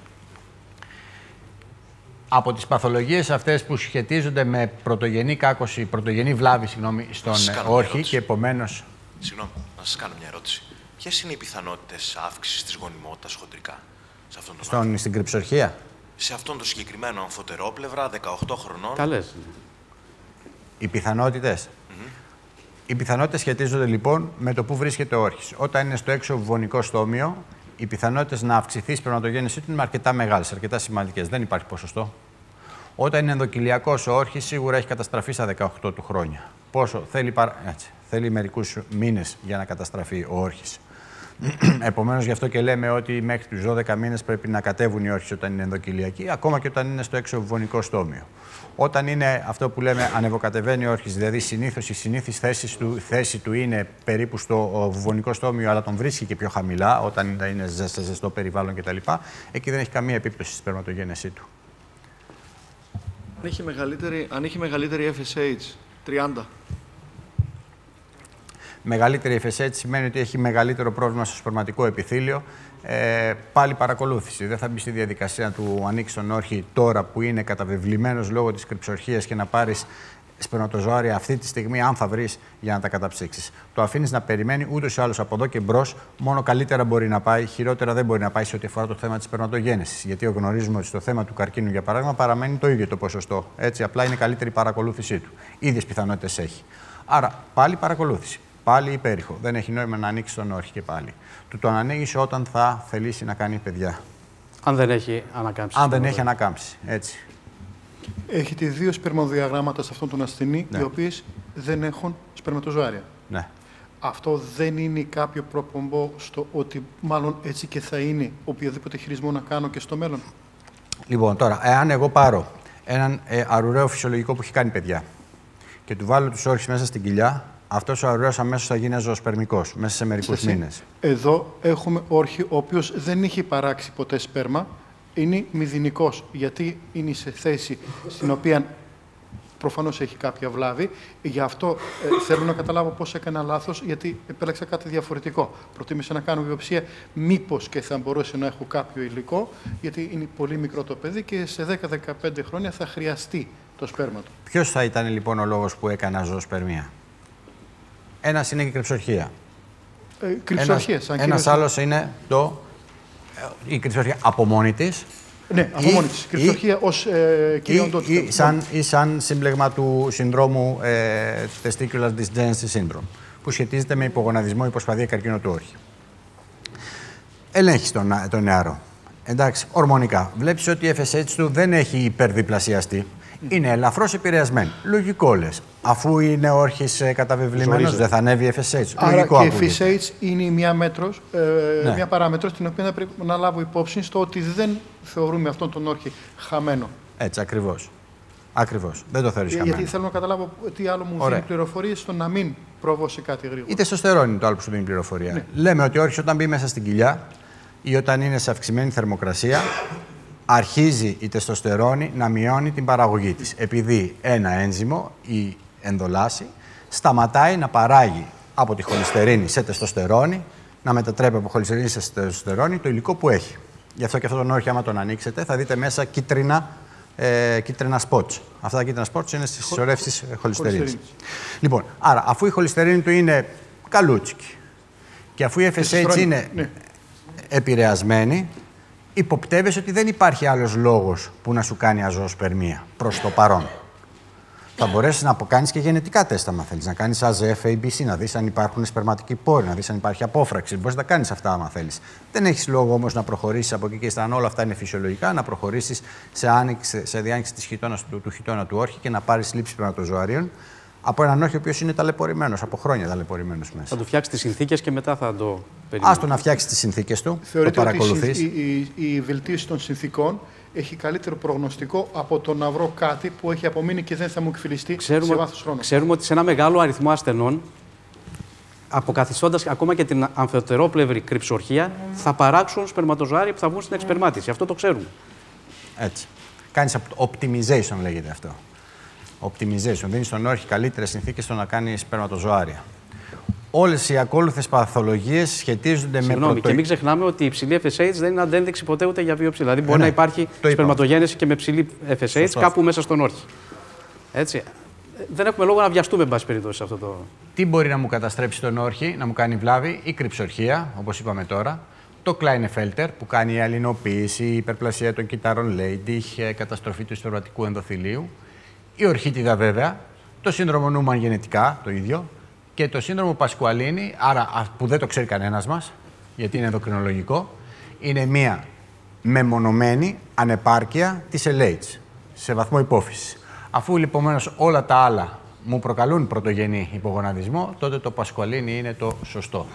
Από τις παθολογίες αυτές που σχετίζονται με πρωτογενή κάκωση, πρωτογενή βλάβη, στον όρχη και επομένως... Συγγνώμη, να σας κάνω μια ερώτηση. Ποιες είναι οι πιθανότητες αύξησης της γονιμότητας χοντρικά σε αυτόν τον όρχη? Στην κρυψορχία. Σε αυτόν τον συγκεκριμένο αμφωτερόπλευρα, 18 χρονών. Καλές. Οι πιθανότητες. Οι πιθανότητες σχετίζονται λοιπόν με το που βρίσκεται ο όρχης. Όταν είναι στο έξω βουβωνικό στόμιο, οι πιθανότητες να αυξηθεί η σπερματογέννησή του είναι αρκετά μεγάλες, αρκετά σημαντικές. Δεν υπάρχει ποσοστό. Όταν είναι ενδοκυλιακός ο όρχης, σίγουρα έχει καταστραφεί στα 18 του χρόνια. Πόσο? Θέλει μερικούς μήνες για να καταστραφεί ο όρχης. Επομένως, γι' αυτό και λέμε ότι μέχρι τους 12 μήνες πρέπει να κατέβουν οι όρχες όταν είναι ενδοκυλιακοί, ακόμα και όταν είναι στο έξω βουβωνικό στόμιο. Όταν είναι αυτό που λέμε ανεβοκατεβαίνει ο όρχης, δηλαδή συνήθως η συνήθις θέση του είναι περίπου στο βουβωνικό στόμιο, αλλά τον βρίσκει και πιο χαμηλά, όταν είναι σε ζεστό περιβάλλον κτλ., εκεί δεν έχει καμία επίπτωση στη σπερματογένεσή του. Αν έχει μεγαλύτερη FSH, 30. Μεγαλύτερη FSH σημαίνει ότι έχει μεγαλύτερο πρόβλημα στο σπερματικό επιθύλιο. Πάλι παρακολούθηση. Δεν θα μπει στη διαδικασία να του ανοίξει τον όρχη τώρα που είναι καταβεβλημένος λόγω της κρυψορχίας και να πάρεις σπερματοζωάρια αυτή τη στιγμή, αν θα βρεις, για να τα καταψύξεις. Το αφήνεις να περιμένει ούτως ή άλλως από εδώ και μπρος. Μόνο καλύτερα μπορεί να πάει, χειρότερα δεν μπορεί να πάει σε ό,τι αφορά το θέμα της σπερματογένεσης. Γιατί γνωρίζουμε ότι στο θέμα του καρκίνου, για παράδειγμα, παραμένει το ίδιο το ποσοστό. Έτσι, απλά είναι καλύτερη η παρακολούθησή του. Ίδιες πιθανότητες έχει. Άρα πάλι παρακολούθηση. Πάλι υπέρηχο. Δεν έχει νόημα να ανοίξει τον όρχη και πάλι. Του τον ανοίγει όταν θα θελήσει να κάνει παιδιά. Αν δεν έχει ανακάμψει. Αν δεν έχει ανακάμψει. Έτσι. Έχετε 2 σπερμοδιαγράμματα σε αυτόν τον ασθενή, οι οποίες δεν έχουν σπερματοζωάρια. Ναι. Αυτό δεν είναι κάποιο προπομπό στο ότι μάλλον έτσι και θα είναι οποιοδήποτε χειρισμό να κάνω και στο μέλλον? Λοιπόν, τώρα, εάν εγώ πάρω έναν αρουραίο φυσιολογικό που έχει κάνει παιδιά και του βάλω τους όρχες μέσα στην κοιλιά, αυτός ο αρουραίος αμέσως θα γίνει ζωοσπερμικός, μέσα σε μερικούς μήνες. Εδώ έχουμε όρχη ο οποίος δεν έχει παράξει ποτέ σπέρμα, είναι μηδενικός, γιατί είναι σε θέση στην οποία προφανώς έχει κάποια βλάβη. Γι' αυτό θέλω να καταλάβω πώς έκανα λάθος, γιατί επέλεξα κάτι διαφορετικό. Προτίμησα να κάνω βιοψία, μήπως και θα μπορούσε να έχω κάποιο υλικό, γιατί είναι πολύ μικρό το παιδί και σε 10-15 χρόνια θα χρειαστεί το σπέρμα του. Ποιος θα ήταν λοιπόν ο λόγος που έκανα ζωοσπερμία? Ένας είναι η κρυψορχία. Ένας άλλος είναι η κρυψορχία από μόνη της. Ναι, από μόνη της. Κρυψορχία ως κυριοντότητα. Ή σαν σύμπλεγμα του συνδρόμου testicular dysgenesis syndrome, που σχετίζεται με υπογοναδισμό, υποσπαδία, καρκίνο του όρχη. Ελέγχεις τον νεαρό. Εντάξει, ορμονικά. Βλέπεις ότι η FSH του δεν έχει υπερδιπλασιαστεί. Είναι ελαφρώς επηρεασμένη. Λογικό λες. Αφού είναι ο όρχης καταβεβλημένος, δεν θα ανέβει η FSH. Άρα λογικό και η FSH είναι μια παράμετρος την οποία πρέπει να λάβω υπόψη στο ότι δεν θεωρούμε αυτόν τον όρχη χαμένο. Έτσι, ακριβώς. Ακριβώς. Δεν το θεωρείς χαμένο. Γιατί θέλω να καταλάβω τι άλλο μου δίνει πληροφορίες στο να μην προβώ σε κάτι γρήγορα. Η τεστοστερόνη είναι το άλλο που σου δίνει πληροφορία. Ναι. Λέμε ότι ο όρχης όταν μπει μέσα στην κοιλιά ή όταν είναι σε αυξημένη θερμοκρασία, αρχίζει η τεστοστερόνη να μειώνει την παραγωγή της. Επειδή ένα ένζυμο, η ενδολάση, σταματάει να παράγει από τη χολυστερίνη σε τεστοστερόνη, να μετατρέπει από χολυστερίνη σε τεστοστερόνη το υλικό που έχει. Γι' αυτό και αυτόν τον όρχη, άμα τον ανοίξετε, θα δείτε μέσα κίτρινα σπότς. Αυτά τα κίτρινα σπότς είναι στις συσσωρεύσεις χολυστερίνης. Λοιπόν, άρα, αφού η χολυστερίνη του είναι καλούτσικη και αφού η FSH είναι επηρεασμένη, υποπτεύεσαι ότι δεν υπάρχει άλλος λόγος που να σου κάνει αζωοσπερμία προς το παρόν. Θα μπορέσεις να κάνεις και γενετικά τεστ, άμα θέλεις. Να κάνεις AZF, ABC, να δεις αν υπάρχουν σπερματικοί πόροι, να δεις αν υπάρχει απόφραξη. Μπορείς να τα κάνεις αυτά, άμα θέλεις. Δεν έχεις λόγο όμως να προχωρήσεις από εκεί και αν όλα αυτά είναι φυσιολογικά, να προχωρήσεις σε διάνοιξη του χιτώνα του όρχη και να πάρεις λήψη σπερματοζωαρίων από έναν όρχη ο οποίος είναι ταλαιπωρημένος, από χρόνια ταλαιπωρημένος μέσα. Θα του φτιάξει τις συνθήκες και μετά θα το περιμένει. Άστο να φτιάξει τις συνθήκες του. Θεωρείτε ότι η βελτίωση των συνθήκων έχει καλύτερο προγνωστικό από το να βρω κάτι που έχει απομείνει και δεν θα μου εκφυλιστεί σε βάθος χρόνου? Ξέρουμε ότι σε ένα μεγάλο αριθμό ασθενών, αποκαθιστώντας ακόμα και την αμφιτερόπλευρη κρυψορχία, θα παράξουν σπερματοζωάρια που θα βγουν στην εξπερμάτιση. Αυτό το ξέρουμε. Έτσι. Κάνεις optimization, λέγεται αυτό. Optimization. Δίνεις στον όρχη καλύτερες συνθήκες στο να κάνει σπερματοζωάρια. Όλες οι ακόλουθες παθολογίες σχετίζονται με και μην ξεχνάμε ότι η υψηλή FSH δεν είναι αντένδειξη ποτέ ούτε για βιοψία. Δηλαδή, μπορεί να υπάρχει σπερματογένεση και με ψηλή FSH κάπου μέσα στον όρχη. Έτσι. Δεν έχουμε λόγο να βιαστούμε, εν πάση περιπτώσει, σε αυτό το. Τι μπορεί να μου καταστρέψει τον όρχη, να μου κάνει βλάβη? Η κρυψορχία, όπως είπαμε τώρα. Το Klinefelter, που κάνει η αλληνοποίηση, η υπερπλασία των κυτάρων Leydig, καταστροφή του σπερματικού ενδοθυλίου. Η ορχίτιδα, βέβαια. Το σύνδρομο Νούμαν γενετικά, το ίδιο. Και το σύνδρομο Πασκουαλίνη, άρα που δεν το ξέρει κανένας μας, γιατί είναι ενδοκρινολογικό, είναι μία μεμονωμένη ανεπάρκεια της LH, σε βαθμό υπόφυσης. Αφού λοιπόν όλα τα άλλα μου προκαλούν πρωτογενή υπογοναδισμό, τότε το Πασκουαλίνη είναι το σωστό.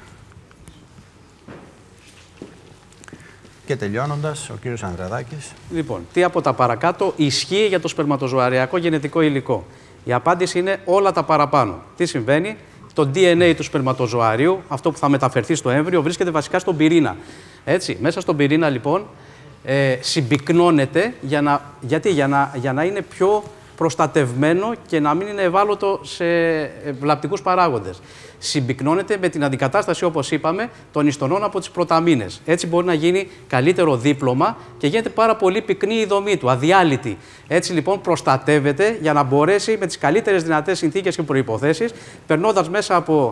Και τελειώνοντας, ο κύριος Ανδρεαδάκης. Λοιπόν, τι από τα παρακάτω ισχύει για το σπερματοζωαριακό γενετικό υλικό? Η απάντηση είναι όλα τα παραπάνω. Τι συμβαίνει? Το DNA του σπερματοζωαρίου, αυτό που θα μεταφερθεί στο έμβριο, βρίσκεται βασικά στον πυρήνα. Έτσι, μέσα στον πυρήνα, λοιπόν, συμπυκνώνεται για να είναι πιο προστατευμένο και να μην είναι ευάλωτο σε βλαπτικούς παράγοντες. Συμπυκνώνεται με την αντικατάσταση, όπως είπαμε, των ιστονών από τις πρωταμίνες. Έτσι μπορεί να γίνει καλύτερο δίπλωμα και γίνεται πάρα πολύ πυκνή η δομή του, αδιάλυτη. Έτσι λοιπόν προστατεύεται για να μπορέσει με τις καλύτερες δυνατές συνθήκες και προϋποθέσεις, περνώντας μέσα από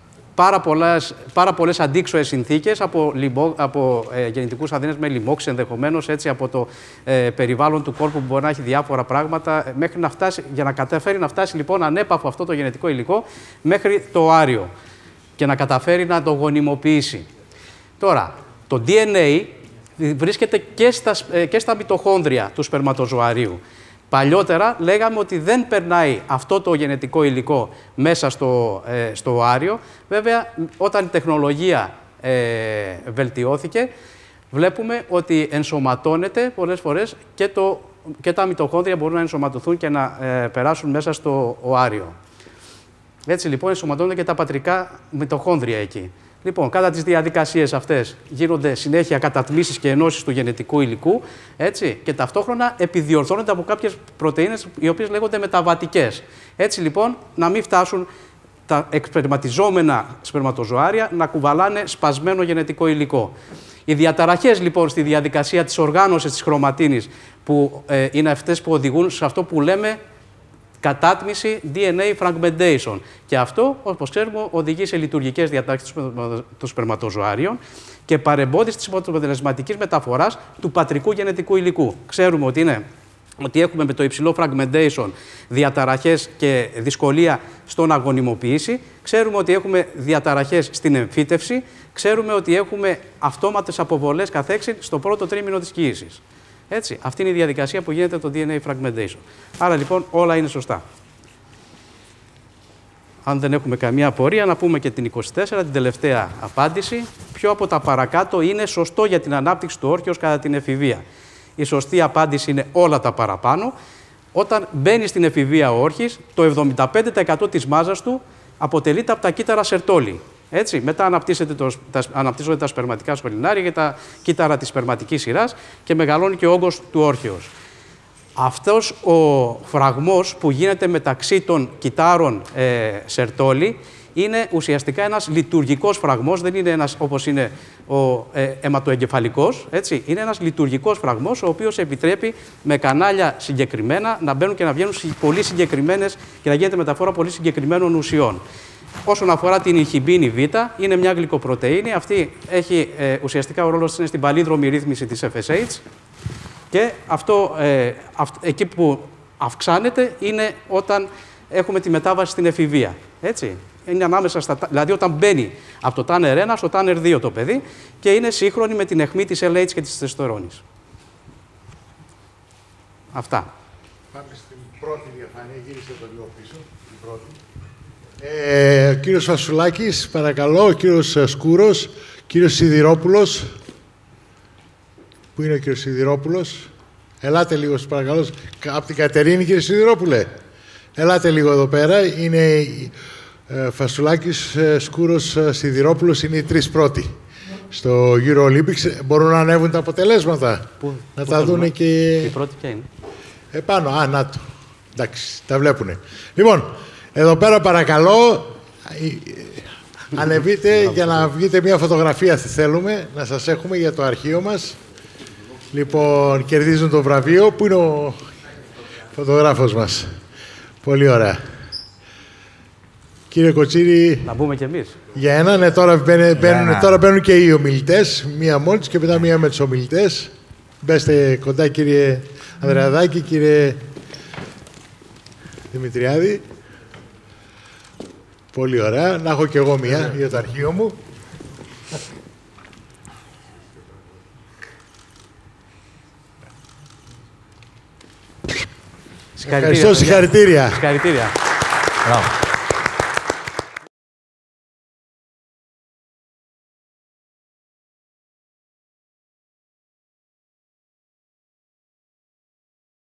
πάρα πολλές αντίξωες συνθήκες, από γεννητικούς αδύνες με λοιμώξη ενδεχομένως, έτσι, από το περιβάλλον του κόρπου που μπορεί να έχει διάφορα πράγματα, μέχρι να φτάσει, για να καταφέρει να φτάσει λοιπόν ανέπαφο αυτό το γενετικό υλικό μέχρι το οάριο και να καταφέρει να το γονιμοποιήσει. Τώρα, το DNA βρίσκεται και στα μυτοχόνδρια του σπερματοζωαρίου. Παλιότερα λέγαμε ότι δεν περνάει αυτό το γενετικό υλικό μέσα στο οάριο. Βέβαια, όταν η τεχνολογία βελτιώθηκε, βλέπουμε ότι ενσωματώνεται πολλές φορές και τα μυτοχόνδρια μπορούν να ενσωματωθούν και να περάσουν μέσα στο οάριο. Έτσι λοιπόν ενσωματώνονται και τα πατρικά μυτοχόνδρια εκεί. Λοιπόν, κατά τις διαδικασίες αυτές γίνονται συνέχεια κατατμήσεις και ενώσεις του γενετικού υλικού, έτσι, και ταυτόχρονα επιδιορθώνονται από κάποιες πρωτεΐνες οι οποίες λέγονται μεταβατικές. Έτσι λοιπόν, να μην φτάσουν τα εξπερματιζόμενα σπερματοζωάρια να κουβαλάνε σπασμένο γενετικό υλικό. Οι διαταραχές λοιπόν στη διαδικασία της οργάνωσης της χρωματίνης, που είναι αυτές που οδηγούν σε αυτό που λέμε κατάτμιση DNA fragmentation. Και αυτό, όπως ξέρουμε, οδηγεί σε λειτουργικές διατάξεις των σπερματοζωάριων και παρεμπόδιση της αποτελεσματικής μεταφοράς του πατρικού γενετικού υλικού. Ξέρουμε ότι έχουμε με το υψηλό fragmentation διαταραχές και δυσκολία στο να γονιμοποιήσει. Ξέρουμε ότι έχουμε διαταραχές στην εμφύτευση. Ξέρουμε ότι έχουμε αυτόματες αποβολές καθέξιν στο πρώτο τρίμηνο της κοίησης. Έτσι, αυτή είναι η διαδικασία που γίνεται το DNA fragmentation. Άρα λοιπόν όλα είναι σωστά. Αν δεν έχουμε καμία απορία, να πούμε και την 24, την τελευταία απάντηση. Ποιο από τα παρακάτω είναι σωστό για την ανάπτυξη του όρχεως κατά την εφηβεία? Η σωστή απάντηση είναι όλα τα παραπάνω. Όταν μπαίνει στην εφηβεία ο όρχης, το 75% της μάζας του αποτελείται από τα κύτταρα Σερτόλι. Έτσι. Μετά αναπτύσσονται τα σπερματικά σχολινάρια και τα κύτταρα της σπερματικής σειράς και μεγαλώνει και ο όγκος του όρχεως. Αυτός ο φραγμός που γίνεται μεταξύ των κυττάρων Σερτόλι είναι ουσιαστικά ένας λειτουργικός φραγμός, δεν είναι ένας όπως είναι ο αιματοεγκεφαλικός, έτσι. Είναι ένας λειτουργικός φραγμός, ο οποίος επιτρέπει με κανάλια συγκεκριμένα να μπαίνουν και να βγαίνουν πολύ συγκεκριμένες και να γίνεται μεταφορά πολύ συγκεκριμένων ουσιών. Όσον αφορά την ινχιμπίνη Β, είναι μια γλυκοπρωτεΐνη. Αυτή έχει ουσιαστικά ο ρόλος της στην παλίδρομη ρύθμιση της FSH. Και εκεί που αυξάνεται είναι όταν έχουμε τη μετάβαση στην εφηβεία. Έτσι. Είναι ανάμεσα δηλαδή όταν μπαίνει από το Tanner 1 στο Tanner 2 το παιδί και είναι σύγχρονη με την αιχμή της LH και της τεστοστερόνης. Αυτά. Πάμε στην πρώτη διαφάνεια, γύρισε το λίγο πίσω, την πρώτη. Ο κύριος Φασουλάκης, παρακαλώ, ο κύριος Σκούρος, κύριος Σιδηρόπουλος. Πού είναι ο κύριος Σιδηρόπουλος? Ελάτε λίγο, σας παρακαλώ. Από την Κατερίνη, κύριε Σιδηρόπουλε. Ελάτε λίγο εδώ πέρα. Είναι Φασουλάκης, Σκούρος, Σιδηρόπουλος. Είναι οι τρεις πρώτοι στο Euro Olympics. Μπορούν να ανέβουν τα αποτελέσματα. Να τα δούνε και... Η πρώτη ποια είναι? Επάνω. Να το. Εντάξει, τα βλέπουνε. Λοιπόν, εδώ πέρα παρακαλώ, ανεβείτε για να βγείτε μια φωτογραφία θέλουμε, να σας έχουμε για το αρχείο μας. Λοιπόν, κερδίζουν το βραβείο. Πού είναι ο φωτογράφος μας? Πολύ ωραία. Κύριε Κοτσίρη... Να μπούμε κι εμείς. Για ένα, ναι, τώρα μπαίνουν και οι ομιλητές. Μία μόλις και μετά μία με τους ομιλητές. Μπέστε κοντά, κύριε Ανδρεαδάκη, κύριε Δημητριάδη. Πολύ ωραία. Να έχω κι εγώ μία για το αρχείο μου. Ευχαριστώ, συγχαρητήρια. Συγχαρητήρια. Μπράβο.